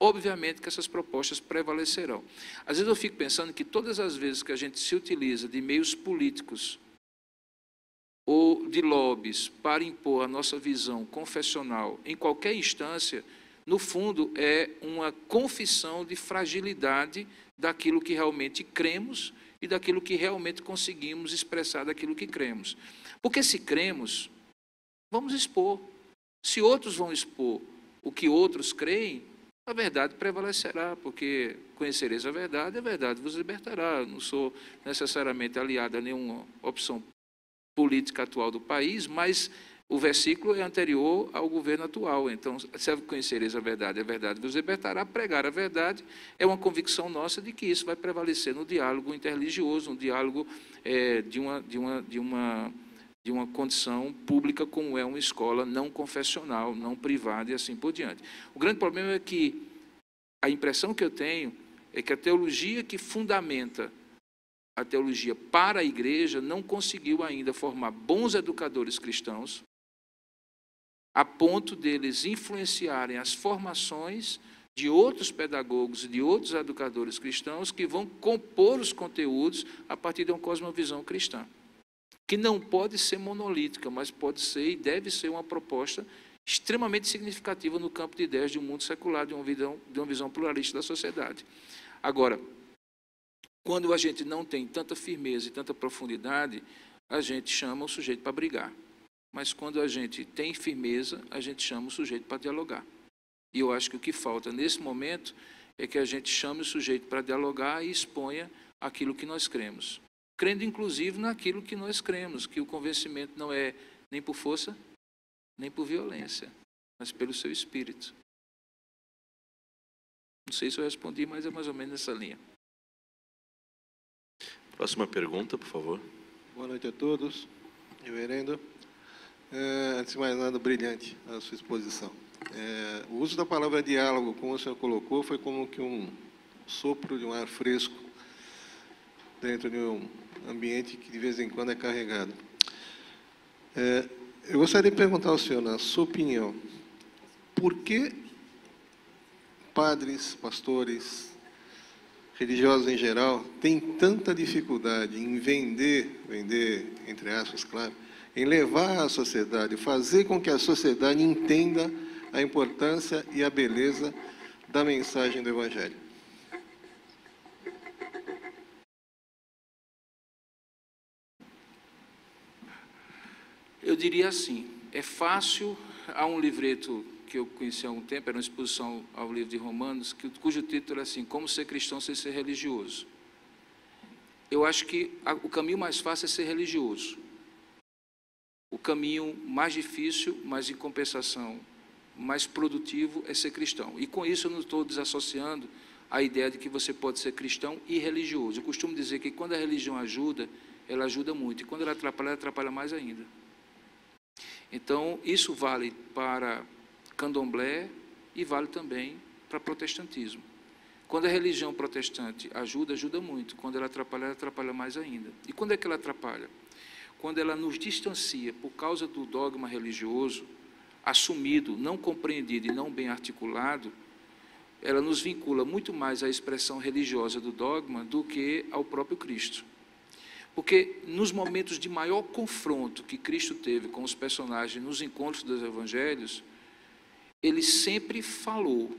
C: obviamente que essas propostas prevalecerão. Às vezes eu fico pensando que todas as vezes que a gente se utiliza de meios políticos ou de lobbies para impor a nossa visão confessional em qualquer instância, no fundo é uma confissão de fragilidade daquilo que realmente cremos e daquilo que realmente conseguimos expressar daquilo que cremos. Porque se cremos, vamos expor. Se outros vão expor o que outros creem, a verdade prevalecerá, porque conhecereis a verdade vos libertará. Eu não sou necessariamente aliado a nenhuma opção política atual do país, mas o versículo é anterior ao governo atual. Então, se conhecereis a verdade vos libertará. Pregar a verdade é uma convicção nossa de que isso vai prevalecer no diálogo interreligioso, um diálogo de uma condição pública como é uma escola não confessional, não privada e assim por diante. O grande problema é que a impressão que eu tenho é que a teologia que fundamenta a teologia para a igreja não conseguiu ainda formar bons educadores cristãos a ponto deles influenciarem as formações de outros pedagogos e de outros educadores cristãos que vão compor os conteúdos a partir de uma cosmovisão cristã, que não pode ser monolítica, mas pode ser e deve ser uma proposta extremamente significativa no campo de ideias de um mundo secular, de uma visão pluralista da sociedade. Agora, quando a gente não tem tanta firmeza e tanta profundidade, a gente chama o sujeito para brigar. Mas quando a gente tem firmeza, a gente chama o sujeito para dialogar. E eu acho que o que falta nesse momento é que a gente chame o sujeito para dialogar e exponha aquilo que nós cremos. Crendo, inclusive, naquilo que nós cremos, que o convencimento não é nem por força, nem por violência, mas pelo seu espírito. Não sei se eu respondi, mas é mais ou menos nessa linha.
D: Próxima pergunta, por favor.
F: Boa noite a todos. Reverendo, antes de mais nada, brilhante a sua exposição. O uso da palavra diálogo, como o senhor colocou, foi como que um sopro de um ar fresco dentro de um ambiente que de vez em quando é carregado. Eu gostaria de perguntar ao senhor, na sua opinião, por que padres, pastores, religiosos em geral, têm tanta dificuldade em vender, entre aspas, claro, em levar à sociedade, fazer com que a sociedade entenda a importância e a beleza da mensagem do Evangelho?
C: Eu diria assim, é fácil, há um livreto que eu conheci há algum tempo, era uma exposição ao livro de Romanos, cujo título é assim, Como Ser Cristão Sem Ser Religioso. Eu acho que o caminho mais fácil é ser religioso. O caminho mais difícil, mas em compensação mais produtivo, é ser cristão. E com isso eu não estou desassociando a ideia de que você pode ser cristão e religioso. Eu costumo dizer que quando a religião ajuda, ela ajuda muito. E quando ela atrapalha mais ainda. Então, isso vale para candomblé e vale também para protestantismo. Quando a religião protestante ajuda, ajuda muito. Quando ela atrapalha mais ainda. E quando é que ela atrapalha? Quando ela nos distancia por causa do dogma religioso, assumido, não compreendido e não bem articulado, ela nos vincula muito mais à expressão religiosa do dogma do que ao próprio Cristo. Porque nos momentos de maior confronto que Cristo teve com os personagens nos encontros dos evangelhos, ele sempre falou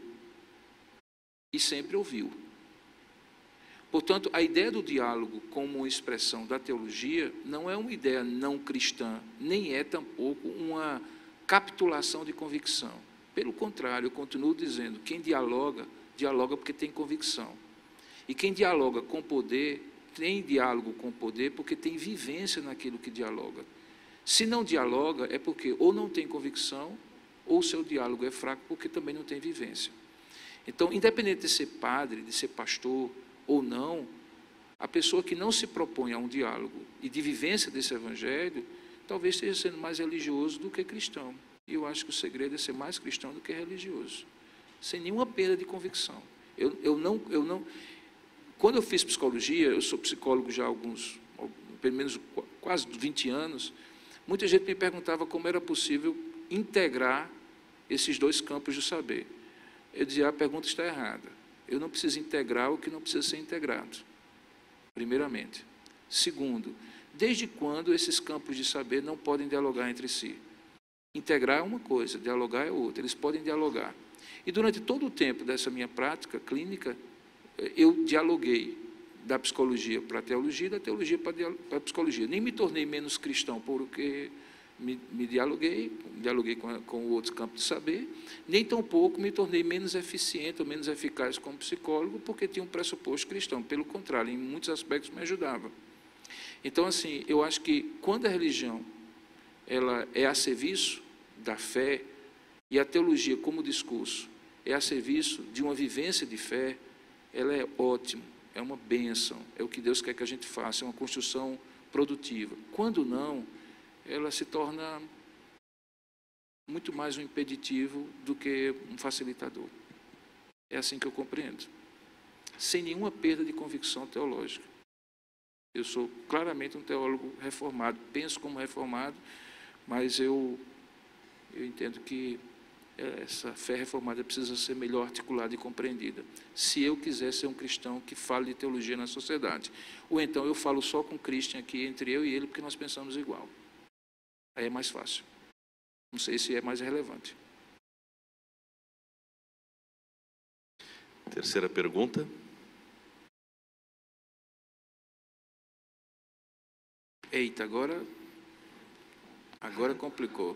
C: e sempre ouviu. Portanto, a ideia do diálogo como uma expressão da teologia não é uma ideia não cristã, nem é tampouco uma capitulação de convicção. Pelo contrário, eu continuo dizendo, quem dialoga, dialoga porque tem convicção. E quem dialoga com poder, tem diálogo com poder porque tem vivência naquilo que dialoga. Se não dialoga, é porque ou não tem convicção, ou o seu diálogo é fraco porque também não tem vivência. Então, independente de ser padre, de ser pastor ou não, a pessoa que não se propõe a um diálogo e de vivência desse evangelho, talvez esteja sendo mais religioso do que cristão. E eu acho que o segredo é ser mais cristão do que religioso, sem nenhuma perda de convicção. Eu não. Quando eu fiz psicologia, eu sou psicólogo já há pelo menos quase 20 anos, muita gente me perguntava como era possível integrar esses dois campos do saber. eu dizia, a pergunta está errada. Eu não preciso integrar o que não precisa ser integrado, primeiramente. Segundo, desde quando esses campos de saber não podem dialogar entre si? Integrar é uma coisa, dialogar é outra. Eles podem dialogar. E durante todo o tempo dessa minha prática clínica, eu dialoguei da psicologia para a teologia, da teologia para a psicologia. Nem me tornei menos cristão porque me dialoguei com outros campos de saber, nem tampouco me tornei menos eficiente ou menos eficaz como psicólogo porque tinha um pressuposto cristão. Pelo contrário, em muitos aspectos me ajudava. Então, assim, eu acho que quando a religião ela é a serviço da fé e a teologia como discurso é a serviço de uma vivência de fé, ela é ótima, é uma bênção, é o que Deus quer que a gente faça, é uma construção produtiva. Quando não, ela se torna muito mais um impeditivo do que um facilitador. É assim que eu compreendo. Sem nenhuma perda de convicção teológica. Eu sou claramente um teólogo reformado, penso como reformado, mas eu entendo que essa fé reformada precisa ser melhor articulada e compreendida. Se eu quiser ser um cristão que fale de teologia na sociedade. Ou então eu falo só com o Christian aqui, entre eu e ele, porque nós pensamos igual. Aí é mais fácil. Não sei se é mais relevante.
D: Terceira pergunta.
C: Eita, agora complicou.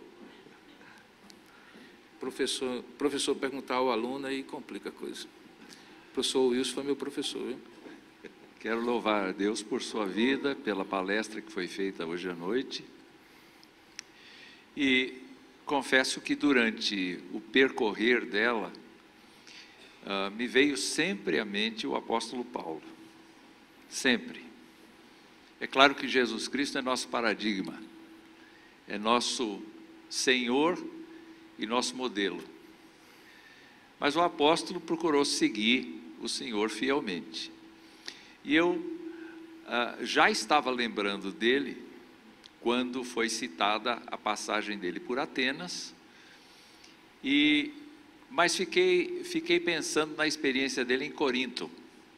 C: Professor perguntar ao aluno aí complica a coisa. O professor Wilson foi meu professor, viu?
G: Quero louvar a Deus por sua vida, pela palestra que foi feita hoje à noite. E confesso que durante o percorrer dela, me veio sempre à mente o apóstolo Paulo. Sempre. É claro que Jesus Cristo é nosso paradigma, é nosso Senhor e nosso modelo. Mas o apóstolo procurou seguir o Senhor fielmente. E eu já estava lembrando dele quando foi citada a passagem dele por Atenas, mas fiquei pensando na experiência dele em Corinto,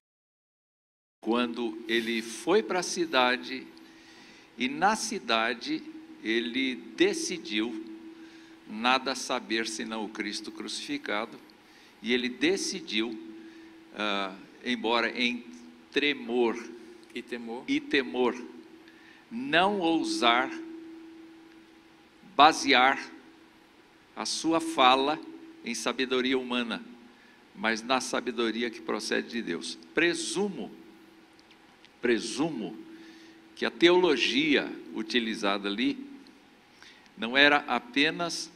G: quando ele foi para a cidade e na cidade ele decidiu nada saber senão o Cristo crucificado, e ele decidiu, embora em tremor e temor, não ousar basear a sua fala em sabedoria humana, mas na sabedoria que procede de Deus. Presumo que a teologia utilizada ali não era apenas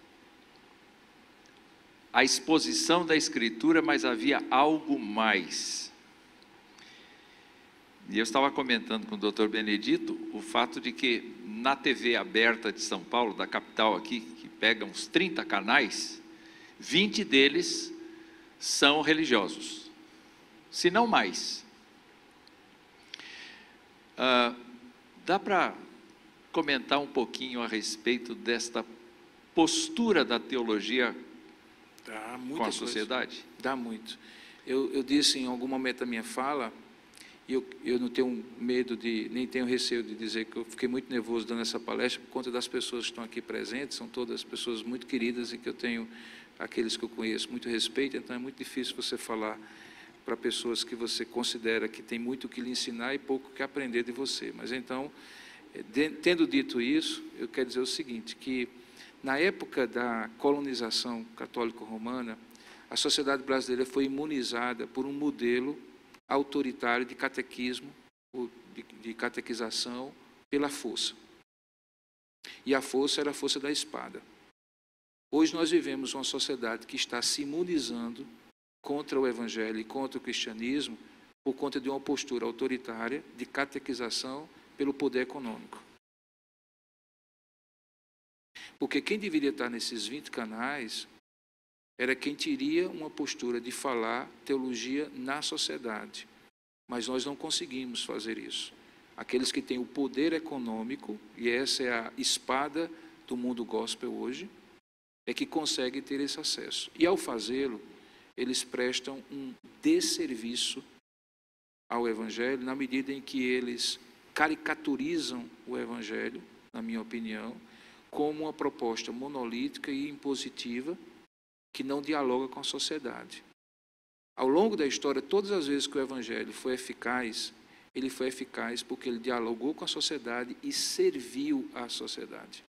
G: a exposição da Escritura, mas havia algo mais. E eu estava comentando com o Dr. Benedito o fato de que na TV aberta de São Paulo, da capital aqui, que pega uns 30 canais, 20 deles são religiosos, se não mais. Dá para comentar um pouquinho a respeito desta postura da teologia com a sociedade?
C: Dá muito. Eu disse em algum momento da minha fala, e eu não tenho medo nem tenho receio de dizer que eu fiquei muito nervoso dando essa palestra por conta das pessoas que estão aqui presentes, são todas pessoas muito queridas e que eu tenho, aqueles que eu conheço, muito respeito, então é muito difícil você falar para pessoas que você considera que tem muito o que lhe ensinar e pouco o que aprender de você. Mas então, tendo dito isso, eu quero dizer o seguinte, que na época da colonização católico-romana, a sociedade brasileira foi imunizada por um modelo autoritário de catequismo, de catequização pela força. E a força era a força da espada. Hoje nós vivemos uma sociedade que está se imunizando contra o evangelho e contra o cristianismo por conta de uma postura autoritária de catequização pelo poder econômico. Porque quem deveria estar nesses 20 canais era quem teria uma postura de falar teologia na sociedade. Mas nós não conseguimos fazer isso. Aqueles que têm o poder econômico, e essa é a espada do mundo gospel hoje, é que conseguem ter esse acesso. E ao fazê-lo, eles prestam um desserviço ao Evangelho, na medida em que eles caricaturizam o Evangelho, na minha opinião, como uma proposta monolítica e impositiva que não dialoga com a sociedade. Ao longo da história, todas as vezes que o Evangelho foi eficaz, ele foi eficaz porque ele dialogou com a sociedade e serviu à sociedade.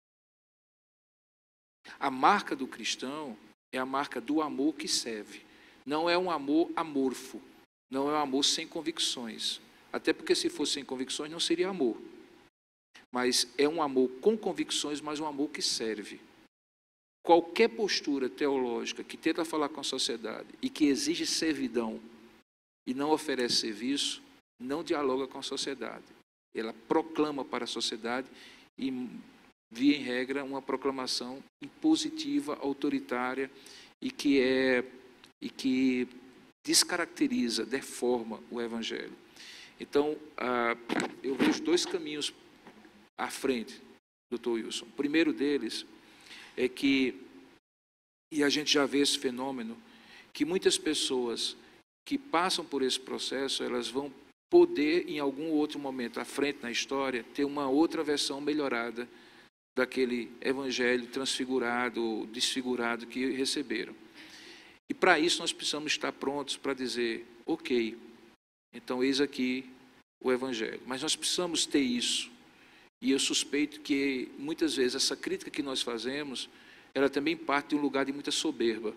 C: A marca do cristão é a marca do amor que serve. Não é um amor amorfo, não é um amor sem convicções. Até porque se fosse sem convicções não seria amor. Mas é um amor com convicções, mas um amor que serve. Qualquer postura teológica que tenta falar com a sociedade e que exige servidão e não oferece serviço, não dialoga com a sociedade. Ela proclama para a sociedade e, via em regra, uma proclamação impositiva, autoritária e que descaracteriza, deforma o Evangelho. Então, eu vejo dois caminhos à frente, doutor Wilson. O primeiro deles é que, e a gente já vê esse fenômeno, que muitas pessoas que passam por esse processo, elas vão poder, em algum outro momento à frente na história, ter uma outra versão melhorada daquele evangelho transfigurado, desfigurado que receberam. E para isso nós precisamos estar prontos para dizer, ok, então eis aqui o evangelho. Mas nós precisamos ter isso. E eu suspeito que muitas vezes essa crítica que nós fazemos, ela também parte de um lugar de muita soberba.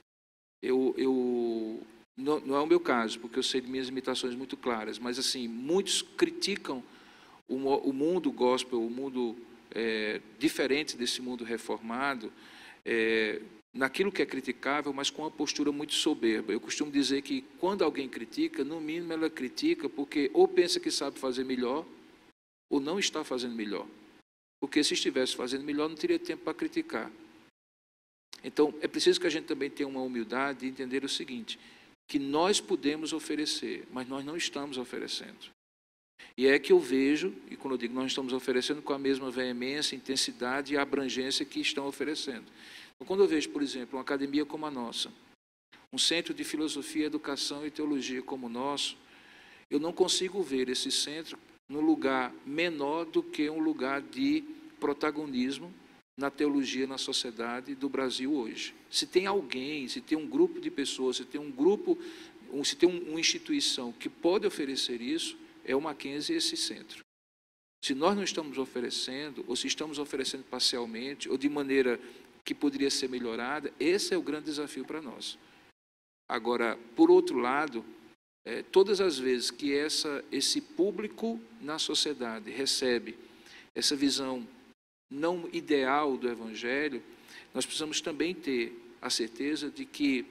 C: Não é o meu caso, porque eu sei de minhas limitações muito claras, mas assim, muitos criticam o mundo gospel, o mundo diferente desse mundo reformado, naquilo que é criticável, mas com uma postura muito soberba. Eu costumo dizer que quando alguém critica, no mínimo ela critica porque ou pensa que sabe fazer melhor, ou não está fazendo melhor. Porque se estivesse fazendo melhor, não teria tempo para criticar. Então, é preciso que a gente também tenha uma humildade de entender o seguinte, que nós podemos oferecer, mas nós não estamos oferecendo. E é que eu vejo, e quando eu digo nós estamos oferecendo com a mesma veemência, intensidade e abrangência que estão oferecendo. Então, quando eu vejo, por exemplo, uma academia como a nossa, um centro de filosofia, educação e teologia como o nosso, eu não consigo ver esse centro num lugar menor do que um lugar de protagonismo na teologia, na sociedade do Brasil hoje. Se tem alguém, se tem um grupo de pessoas, se tem um grupo, se tem uma instituição que pode oferecer isso, é o Mackenzie e esse centro. Se nós não estamos oferecendo, ou se estamos oferecendo parcialmente, ou de maneira que poderia ser melhorada, esse é o grande desafio para nós. Agora, por outro lado, todas as vezes que esse público na sociedade recebe essa visão não ideal do Evangelho, nós precisamos também ter a certeza de que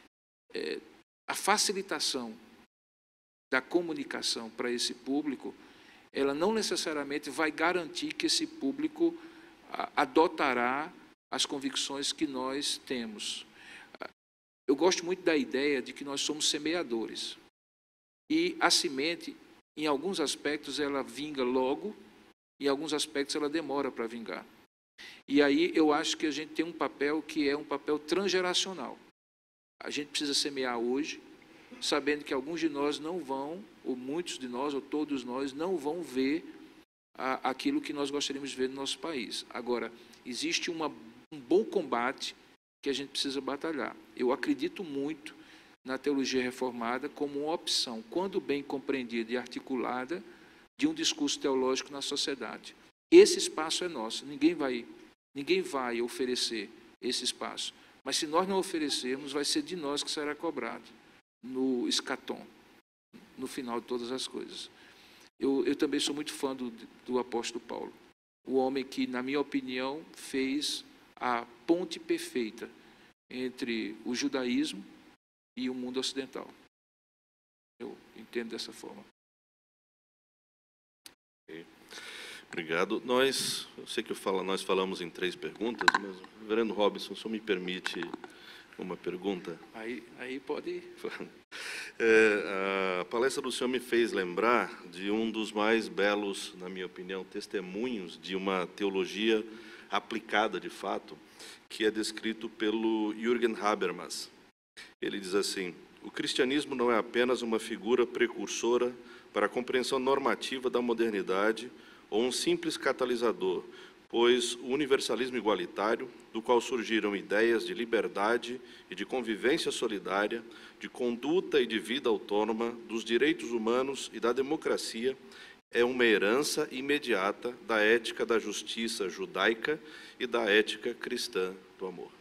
C: a facilitação da comunicação para esse público, ela não necessariamente vai garantir que esse público adotará as convicções que nós temos. Eu gosto muito da ideia de que nós somos semeadores. E a semente, em alguns aspectos, ela vinga logo, em alguns aspectos ela demora para vingar. E aí eu acho que a gente tem um papel que é um papel transgeracional. A gente precisa semear hoje, sabendo que alguns de nós não vão, ou muitos de nós, ou todos nós, não vão ver aquilo que nós gostaríamos de ver no nosso país. Agora, existe um bom combate que a gente precisa batalhar. Eu acredito muito na teologia reformada como uma opção, quando bem compreendida e articulada, de um discurso teológico na sociedade. Esse espaço é nosso, ninguém vai oferecer esse espaço. Mas se nós não oferecermos, vai ser de nós que será cobrado no escatom, no final de todas as coisas. Eu também sou muito fã do apóstolo Paulo, o homem que, na minha opinião, fez a ponte perfeita entre o judaísmo e o mundo ocidental. Eu entendo dessa forma.
D: Obrigado. Eu sei que nós falamos em 3 perguntas, mas o reverendo Robinson, só me permite uma pergunta?
C: Aí pode...
D: A palestra do senhor me fez lembrar de um dos mais belos, na minha opinião, testemunhos de uma teologia aplicada de fato, que é descrito pelo Jürgen Habermas. Ele diz assim: o cristianismo não é apenas uma figura precursora para a compreensão normativa da modernidade ou um simples catalisador, pois o universalismo igualitário, do qual surgiram ideias de liberdade e de convivência solidária, de conduta e de vida autônoma, dos direitos humanos e da democracia, é uma herança imediata da ética da justiça judaica e da ética cristã do amor.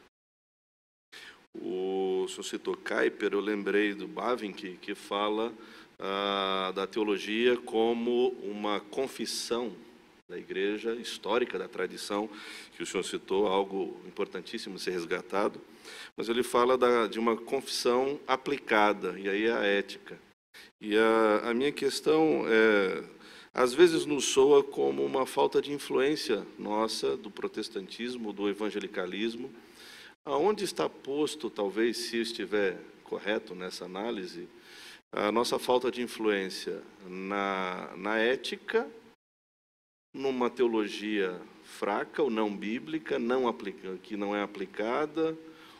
D: O senhor citou Kuyper, eu lembrei do Bavinck, que fala da teologia como uma confissão da igreja histórica, da tradição, que o senhor citou, algo importantíssimo ser resgatado, mas ele fala de uma confissão aplicada, e aí é a ética. E a minha questão é, às vezes nos soa como uma falta de influência nossa, do protestantismo, do evangelicalismo. Aonde está posto, talvez, se estiver correto nessa análise, a nossa falta de influência na ética, numa teologia fraca ou não bíblica, que não é aplicada,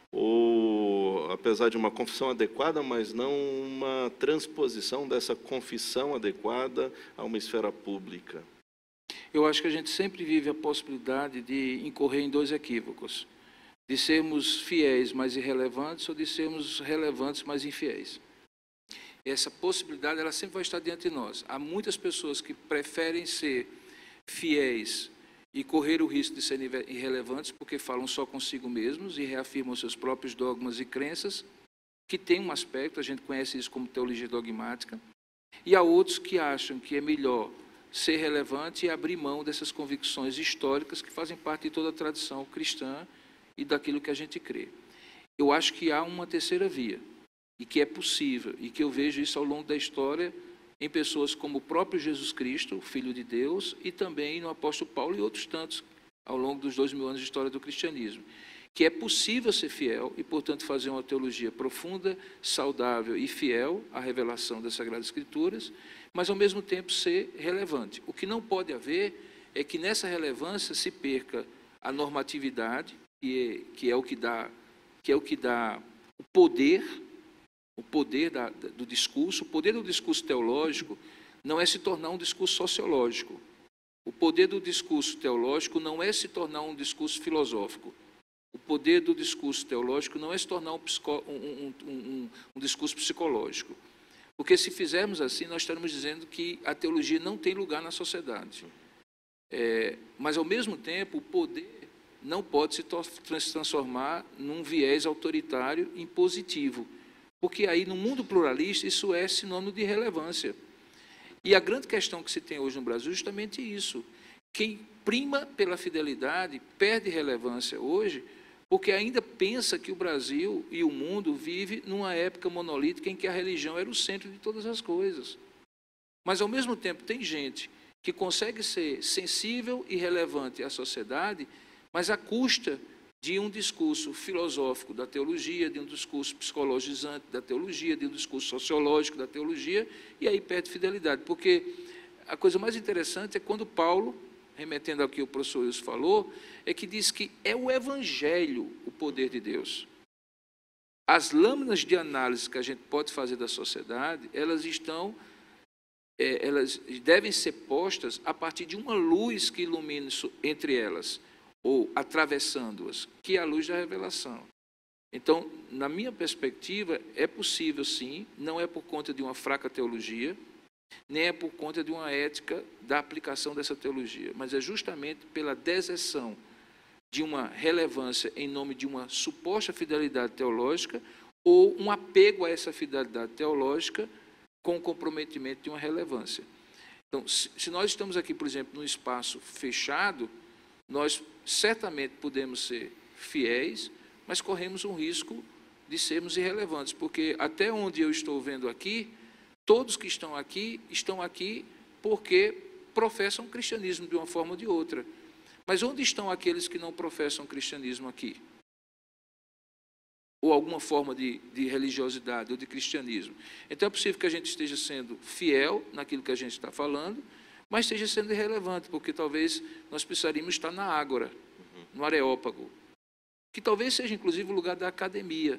D: ou apesar de uma confissão adequada, mas não uma transposição dessa confissão adequada a uma esfera pública?
C: Eu acho que a gente sempre vive a possibilidade de incorrer em dois equívocos: de sermos fiéis, mas irrelevantes, ou de sermos relevantes, mas infiéis. Essa possibilidade ela sempre vai estar diante de nós. Há muitas pessoas que preferem ser fiéis e correr o risco de serem irrelevantes porque falam só consigo mesmos e reafirmam seus próprios dogmas e crenças, que tem um aspecto, a gente conhece isso como teologia dogmática, e há outros que acham que é melhor ser relevante e abrir mão dessas convicções históricas que fazem parte de toda a tradição cristã e daquilo que a gente crê. Eu acho que há uma terceira via, e que é possível, e que eu vejo isso ao longo da história em pessoas como o próprio Jesus Cristo, o Filho de Deus, e também no apóstolo Paulo e outros tantos ao longo dos 2000 anos de história do cristianismo, que é possível ser fiel e, portanto, fazer uma teologia profunda, saudável e fiel à revelação das Sagradas Escrituras, mas, ao mesmo tempo, ser relevante. O que não pode haver é que nessa relevância se perca a normatividade, que é o que dá o poder do discurso. O poder do discurso teológico não é se tornar um discurso sociológico. O poder do discurso teológico não é se tornar um discurso filosófico. O poder do discurso teológico não é se tornar um discurso psicológico. Porque se fizermos assim, nós estaremos dizendo que a teologia não tem lugar na sociedade. Mas, ao mesmo tempo, o poder não pode se transformar num viés autoritário impositivo. Porque aí, no mundo pluralista, isso é sinônimo de relevância. E a grande questão que se tem hoje no Brasil é justamente isso. Quem prima pela fidelidade perde relevância hoje, porque ainda pensa que o Brasil e o mundo vive numa época monolítica em que a religião era o centro de todas as coisas. Mas, ao mesmo tempo, tem gente que consegue ser sensível e relevante à sociedade, mas à custa de um discurso filosófico da teologia, de um discurso psicologizante da teologia, de um discurso sociológico da teologia, e aí perde fidelidade. Porque a coisa mais interessante é quando Paulo, remetendo ao que o professor Wilson falou, é que diz que é o Evangelho o poder de Deus. As lâminas de análise que a gente pode fazer da sociedade, elas devem ser postas a partir de uma luz que ilumine entre elas, ou atravessando-as, que é a luz da revelação. Então, na minha perspectiva, é possível sim, não é por conta de uma fraca teologia, nem é por conta de uma ética da aplicação dessa teologia, mas é justamente pela deserção de uma relevância em nome de uma suposta fidelidade teológica ou um apego a essa fidelidade teológica com o comprometimento de uma relevância. Então, se nós estamos aqui, por exemplo, num espaço fechado, nós certamente podemos ser fiéis, mas corremos um risco de sermos irrelevantes, porque até onde eu estou vendo aqui, todos que estão aqui porque professam cristianismo de uma forma ou de outra. Mas onde estão aqueles que não professam cristianismo aqui? Ou alguma forma de religiosidade ou de cristianismo. Então é possível que a gente esteja sendo fiel naquilo que a gente está falando, mas esteja sendo irrelevante, porque talvez nós precisaríamos estar na ágora, no Areópago, que talvez seja inclusive o lugar da academia,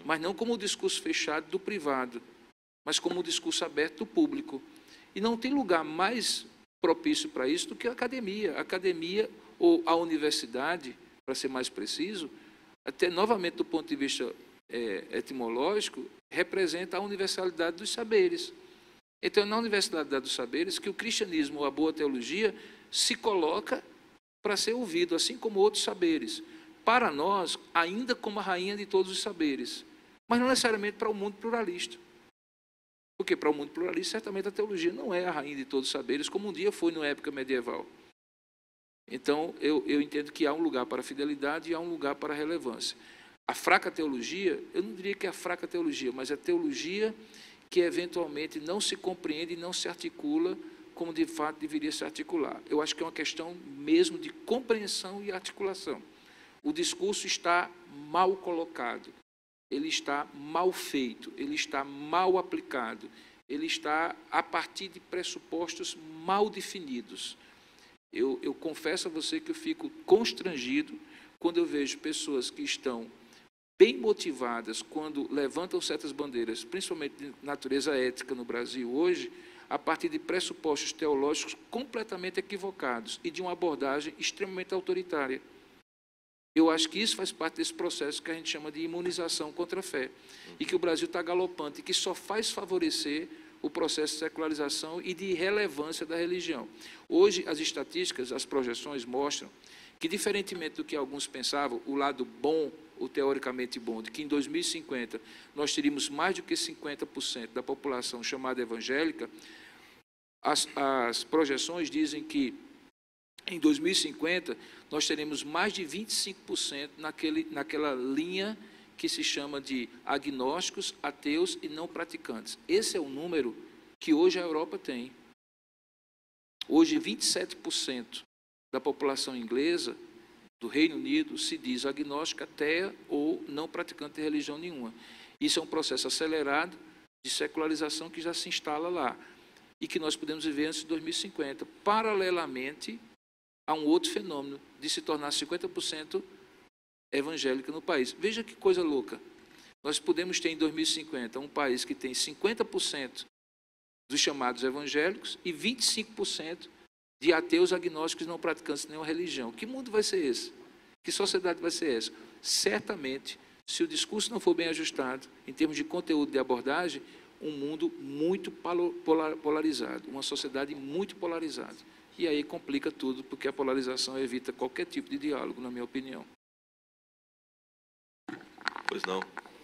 C: mas não como o discurso fechado do privado, mas como o discurso aberto do público. E não tem lugar mais propício para isso do que a academia. A academia, ou a universidade, para ser mais preciso, até novamente do ponto de vista etimológico, representa a universalidade dos saberes. Então, é na universalidade dos saberes que o cristianismo, ou a boa teologia, se coloca para ser ouvido, assim como outros saberes. Para nós, ainda como a rainha de todos os saberes, mas não necessariamente para o mundo pluralista. Porque para o mundo pluralista, certamente a teologia não é a rainha de todos os saberes, como um dia foi na época medieval. Então, eu entendo que há um lugar para a fidelidade e há um lugar para a relevância. A fraca teologia, eu não diria que é a fraca teologia, mas a teologia que eventualmente não se compreende e não se articula como de fato deveria se articular. Eu acho que é uma questão mesmo de compreensão e articulação. O discurso está mal colocado, ele está mal feito, ele está mal aplicado, ele está a partir de pressupostos mal definidos. Eu confesso a você que eu fico constrangido quando eu vejo pessoas que estão bem motivadas quando levantam certas bandeiras, principalmente de natureza ética no Brasil hoje, a partir de pressupostos teológicos completamente equivocados e de uma abordagem extremamente autoritária. Eu acho que isso faz parte desse processo que a gente chama de imunização contra a fé, e que o Brasil está galopante, e que só faz favorecer o processo de secularização e de irrelevância da religião. Hoje, as estatísticas, as projeções mostram que, diferentemente do que alguns pensavam, o lado bom, o teoricamente bom, de que em 2050 nós teríamos mais do que 50% da população chamada evangélica, as projeções dizem que em 2050 nós teremos mais de 25% naquela linha que se chama de agnósticos, ateus e não praticantes. Esse é o número que hoje a Europa tem. Hoje, 27% da população inglesa do Reino Unido se diz agnóstica, ateia ou não praticante de religião nenhuma. Isso é um processo acelerado de secularização que já se instala lá e que nós podemos viver antes de 2050. Paralelamente a um outro fenômeno de se tornar 50% evangélica no país. Veja que coisa louca. Nós podemos ter em 2050 um país que tem 50% dos chamados evangélicos e 25% de ateus, agnósticos não praticantes de nenhuma religião. Que mundo vai ser esse? Que sociedade vai ser essa? Certamente, se o discurso não for bem ajustado, em termos de conteúdo de abordagem, um mundo muito polarizado, uma sociedade muito polarizada. E aí complica tudo, porque a polarização evita qualquer tipo de diálogo, na minha opinião.
D: Pois não.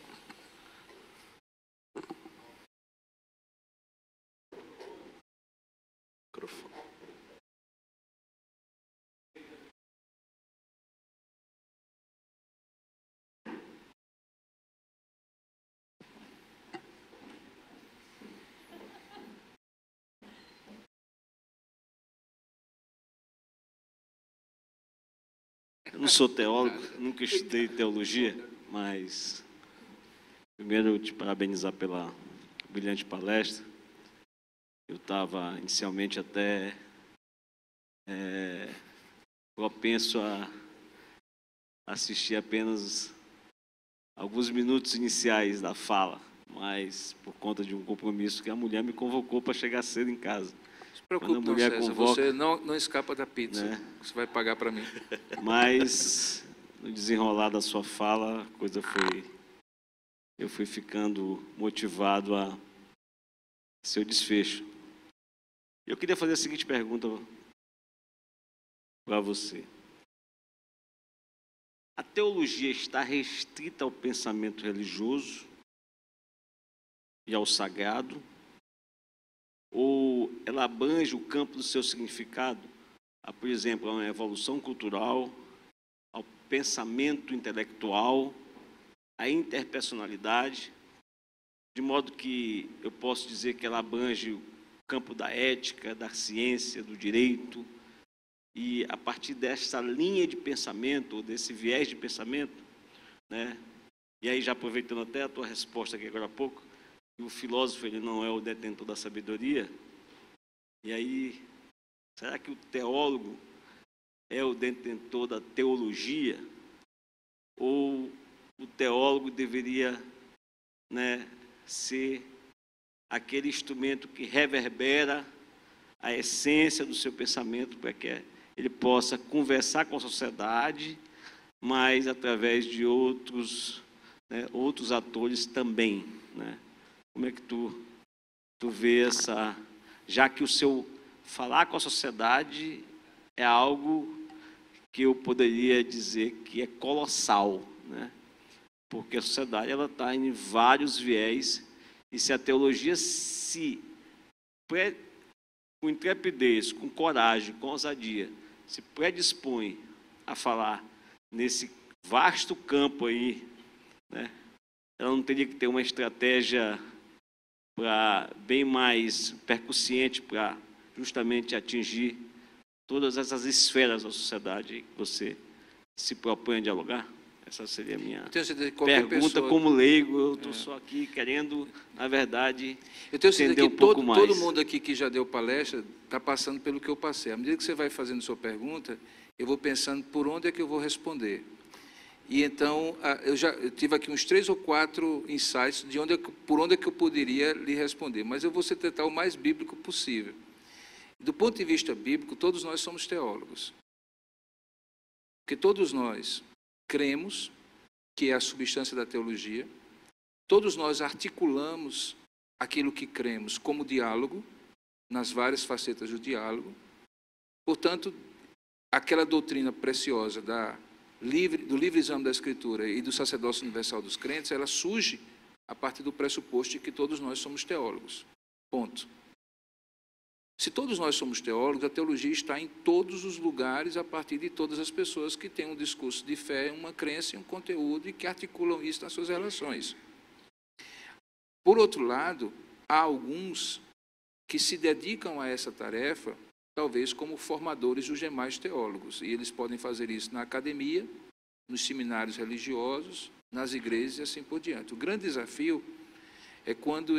D: Microfone.
H: Eu não sou teólogo, nunca estudei teologia, mas primeiro te parabenizar pela brilhante palestra. Eu estava inicialmente até propenso a assistir apenas alguns minutos iniciais da fala, mas por conta de um compromisso que a mulher me convocou para chegar cedo em casa.
C: Não se preocupe, não, César, convoca, você não escapa da pizza, né? Você vai pagar para mim.
H: Mas no desenrolar da sua fala, eu fui ficando motivado a seu desfecho. Eu queria fazer a seguinte pergunta para você. A teologia está restrita ao pensamento religioso e ao sagrado? Ou ela abrange o campo do seu significado, por exemplo, a uma evolução cultural, ao pensamento intelectual, à interpersonalidade, de modo que eu posso dizer que ela abrange o campo da ética, da ciência, do direito, e a partir dessa linha de pensamento, ou desse viés de pensamento, né? E aí, já aproveitando até a tua resposta aqui agora há pouco, o filósofo ele não é o detentor da sabedoria, e aí, será que o teólogo é o detentor da teologia? Ou o teólogo deveria né, ser aquele instrumento que reverbera a essência do seu pensamento para que ele possa conversar com a sociedade, mas através de outros, né, outros atores também, né? Como é que tu vê essa, já que o seu falar com a sociedade é algo que eu poderia dizer que é colossal, né? Porque a sociedade ela está em vários viés, e se a teologia com intrepidez, com coragem, com ousadia, se predispõe a falar nesse vasto campo aí, né, ela não teria que ter uma estratégia bem mais percussiente para justamente atingir todas essas esferas da sociedade que você se propõe a dialogar? Essa seria a minha pergunta. Como leigo, eu estou só aqui querendo, na verdade,
C: eu tenho certeza
H: entender
C: que
H: um pouco mais.
C: Todo mundo aqui que já deu palestra está passando pelo que eu passei. À medida que você vai fazendo sua pergunta, eu vou pensando por onde é que eu vou responder. E então, eu tive aqui uns 3 ou 4 insights de por onde é que eu poderia lhe responder, mas eu vou tentar o mais bíblico possível. Do ponto de vista bíblico, todos nós somos teólogos. Porque todos nós cremos, que é a substância da teologia, todos nós articulamos aquilo que cremos como diálogo, nas várias facetas do diálogo. Portanto, aquela doutrina preciosa do livre exame da Escritura e do sacerdócio universal dos crentes, ela surge a partir do pressuposto de que todos nós somos teólogos. Ponto. Se todos nós somos teólogos, a teologia está em todos os lugares, a partir de todas as pessoas que têm um discurso de fé, uma crença e um conteúdo e que articulam isso nas suas relações. Por outro lado, há alguns que se dedicam a essa tarefa, talvez como formadores dos demais teólogos, e eles podem fazer isso na academia, nos seminários religiosos, nas igrejas e assim por diante. O grande desafio é quando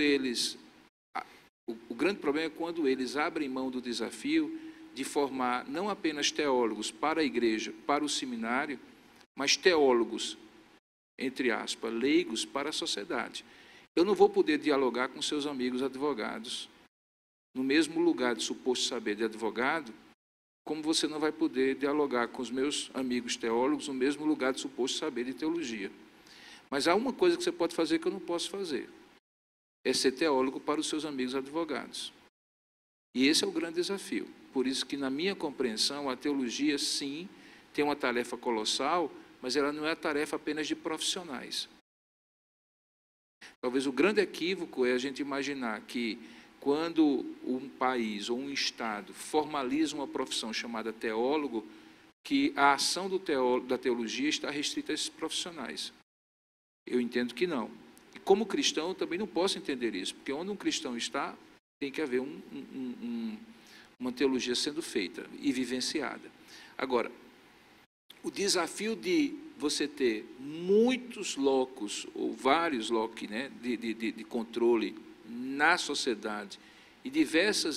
C: o grande problema é quando eles abrem mão do desafio de formar não apenas teólogos para a igreja, para o seminário, mas teólogos, entre aspas, leigos para a sociedade. Eu não vou poder dialogar com seus amigos advogados no mesmo lugar de suposto saber de advogado, como você não vai poder dialogar com os meus amigos teólogos no mesmo lugar de suposto saber de teologia. Mas há uma coisa que você pode fazer que eu não posso fazer. É ser teólogo para os seus amigos advogados. E esse é o grande desafio. Por isso que, na minha compreensão, a teologia, sim, tem uma tarefa colossal, mas ela não é a tarefa apenas de profissionais. Talvez o grande equívoco é a gente imaginar que, quando um país ou um estado formaliza uma profissão chamada teólogo, que a ação da teologia está restrita a esses profissionais. Eu entendo que não. E como cristão, eu também não posso entender isso, porque onde um cristão está, tem que haver uma teologia sendo feita e vivenciada. Agora, o desafio de você ter muitos locos, ou vários locos, né, de controle na sociedade, e diversos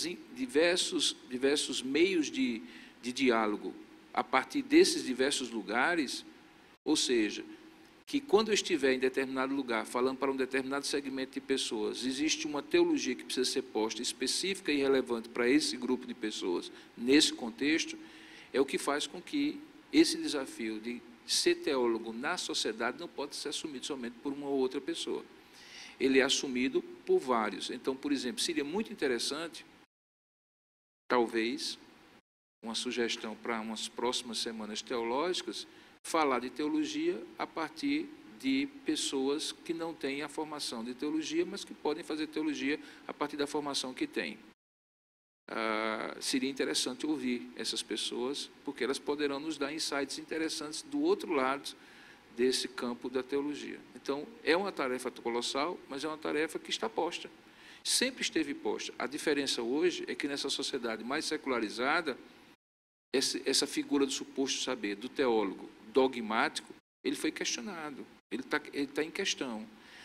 C: meios de diálogo a partir desses diversos lugares, ou seja, que quando eu estiver em determinado lugar, falando para um determinado segmento de pessoas, existe uma teologia que precisa ser posta específica e relevante para esse grupo de pessoas, nesse contexto, é o que faz com que esse desafio de ser teólogo na sociedade não pode ser assumido somente por uma ou outra pessoa. Ele é assumido por vários. Então, por exemplo, seria muito interessante, talvez, uma sugestão para umas próximas semanas teológicas, falar de teologia a partir de pessoas que não têm a formação de teologia, mas que podem fazer teologia a partir da formação que têm. Seria interessante ouvir essas pessoas, porque elas poderão nos dar insights interessantes do outro lado desse campo da teologia. Então, é uma tarefa colossal, mas é uma tarefa que está posta. Sempre esteve posta. A diferença hoje é que nessa sociedade mais secularizada, essa figura do suposto saber, do teólogo dogmático, ele foi questionado, ele está em questão.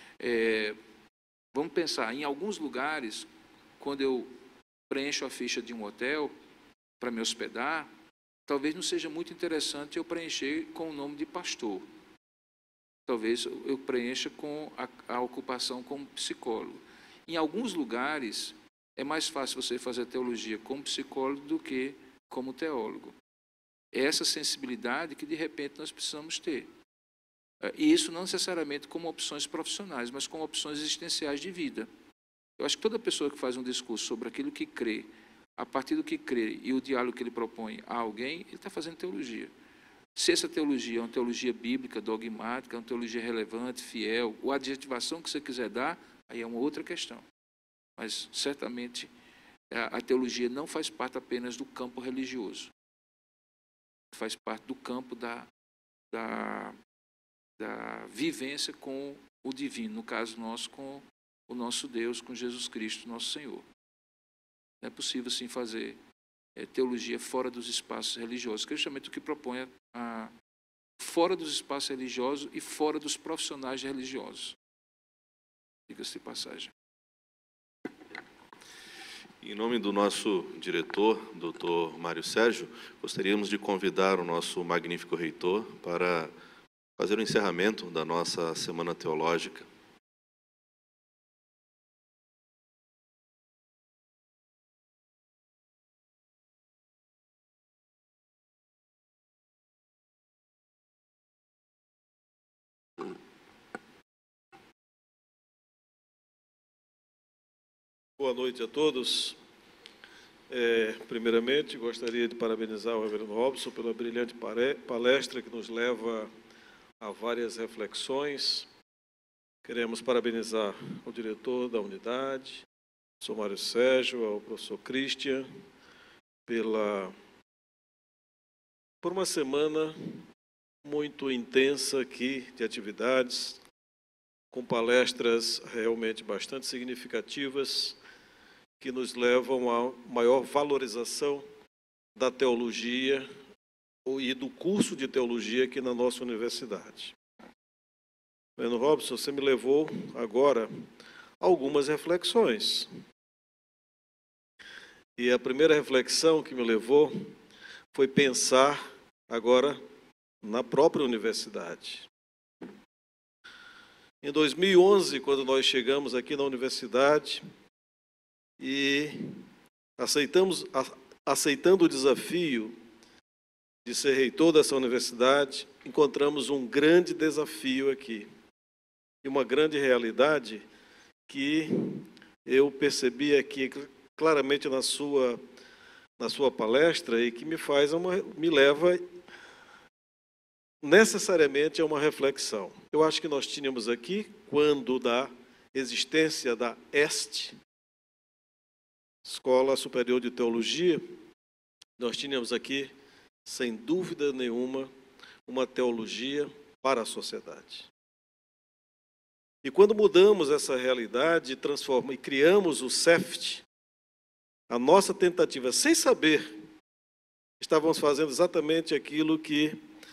C: Vamos pensar, em alguns lugares, quando eu preencho a ficha de um hotel para me hospedar, talvez não seja muito interessante eu preencher com o nome de pastor. talvez eu preencha com a ocupação como psicólogo. Em alguns lugares, é mais fácil você fazer teologia como psicólogo do que como teólogo. É essa sensibilidade que, de repente, nós precisamos ter. E isso não necessariamente como opções profissionais, mas como opções existenciais de vida. Eu acho que toda pessoa que faz um discurso sobre aquilo que crê, a partir do que crê e o diálogo que ele propõe a alguém, ele está fazendo teologia. Se essa teologia é uma teologia bíblica, dogmática, é uma teologia relevante, fiel, ou a adjetivação que você quiser dar, aí é uma outra questão. Mas, certamente, a teologia não faz parte apenas do campo religioso. Faz parte do campo da vivência com o divino, no caso nosso, com o nosso Deus, com Jesus Cristo, nosso Senhor. Não é possível, assim, fazer teologia fora dos espaços religiosos, que é justamente o que propõe fora dos espaços religiosos e fora dos profissionais religiosos. Diga-se de passagem.
D: Em nome do nosso diretor, Dr. Mário Sérgio, gostaríamos de convidar o nosso magnífico reitor para fazer o encerramento da nossa Semana Teológica.
I: Boa noite a todos. Primeiramente, gostaria de parabenizar o reverendo Robson pela brilhante palestra que nos leva a várias reflexões. Queremos parabenizar o diretor da unidade, o professor Mário Sérgio, ao professor Christian, por uma semana muito intensa aqui de atividades, com palestras realmente bastante significativas, que nos levam a maior valorização da teologia e do curso de teologia aqui na nossa universidade. Reverendo Robson, você me levou agora a algumas reflexões. E a primeira reflexão que me levou foi pensar agora na própria universidade. Em 2011, quando nós chegamos aqui na universidade e aceitando o desafio de ser reitor dessa universidade, encontramos um grande desafio aqui. E uma grande realidade que eu percebi aqui claramente na sua palestra e que me leva necessariamente a uma reflexão. Eu acho que nós tínhamos aqui, quando da existência da EST, Escola Superior de Teologia, nós tínhamos aqui, sem dúvida nenhuma, uma teologia para a sociedade. E quando mudamos essa realidade e criamos o CEFT, a nossa tentativa, sem saber, estávamos fazendo exatamente aquilo que,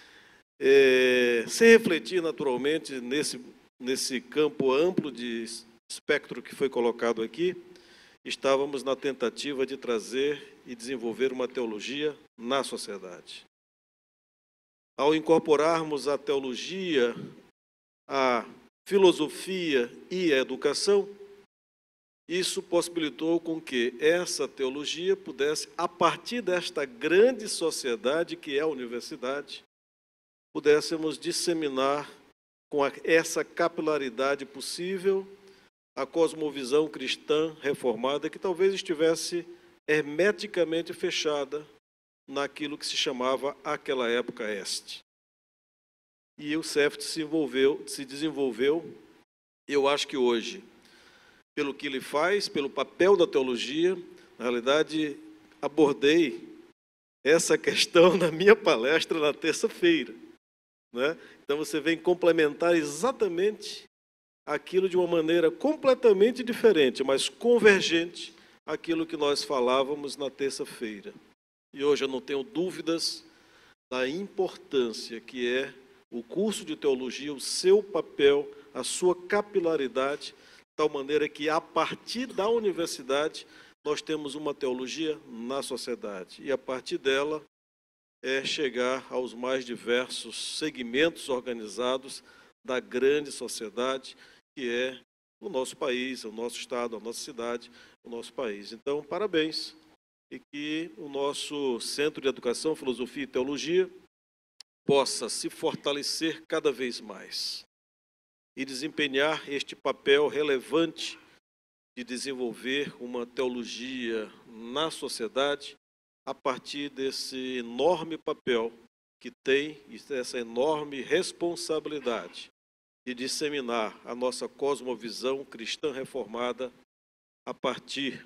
I: sem refletir naturalmente nesse campo amplo de espectro que foi colocado aqui, estávamos na tentativa de trazer e desenvolver uma teologia na sociedade. Ao incorporarmos a teologia, a filosofia e a educação, isso possibilitou com que essa teologia pudesse, a partir desta grande sociedade que é a universidade, pudéssemos disseminar com essa capilaridade possível a cosmovisão cristã reformada, que talvez estivesse hermeticamente fechada naquilo que se chamava, àquela época, Este. E o CEFT se desenvolveu, eu acho que hoje, pelo que ele faz, pelo papel da teologia, na realidade, abordei essa questão na minha palestra na terça-feira, né? Então, você vem complementar exatamente aquilo de uma maneira completamente diferente, mas convergente àquilo que nós falávamos na terça-feira. E hoje eu não tenho dúvidas da importância que é o curso de teologia, o seu papel, a sua capilaridade, de tal maneira que, a partir da universidade, nós temos uma teologia na sociedade. E, a partir dela, chegar aos mais diversos segmentos organizados da grande sociedade que é o nosso país, o nosso estado, a nossa cidade, o nosso país. Então, parabéns, e que o nosso Centro de Educação, Filosofia e Teologia possa se fortalecer cada vez mais e desempenhar este papel relevante de desenvolver uma teologia na sociedade a partir desse enorme papel que tem e essa enorme responsabilidade de disseminar a nossa cosmovisão cristã reformada a partir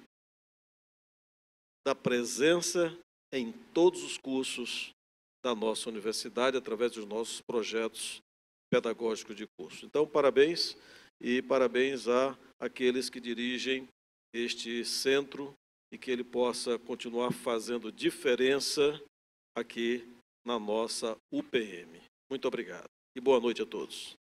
I: da presença em todos os cursos da nossa universidade, através dos nossos projetos pedagógicos de curso. Então, parabéns, e parabéns àqueles que dirigem este centro e que ele possa continuar fazendo diferença aqui na nossa UPM. Muito obrigado e boa noite a todos.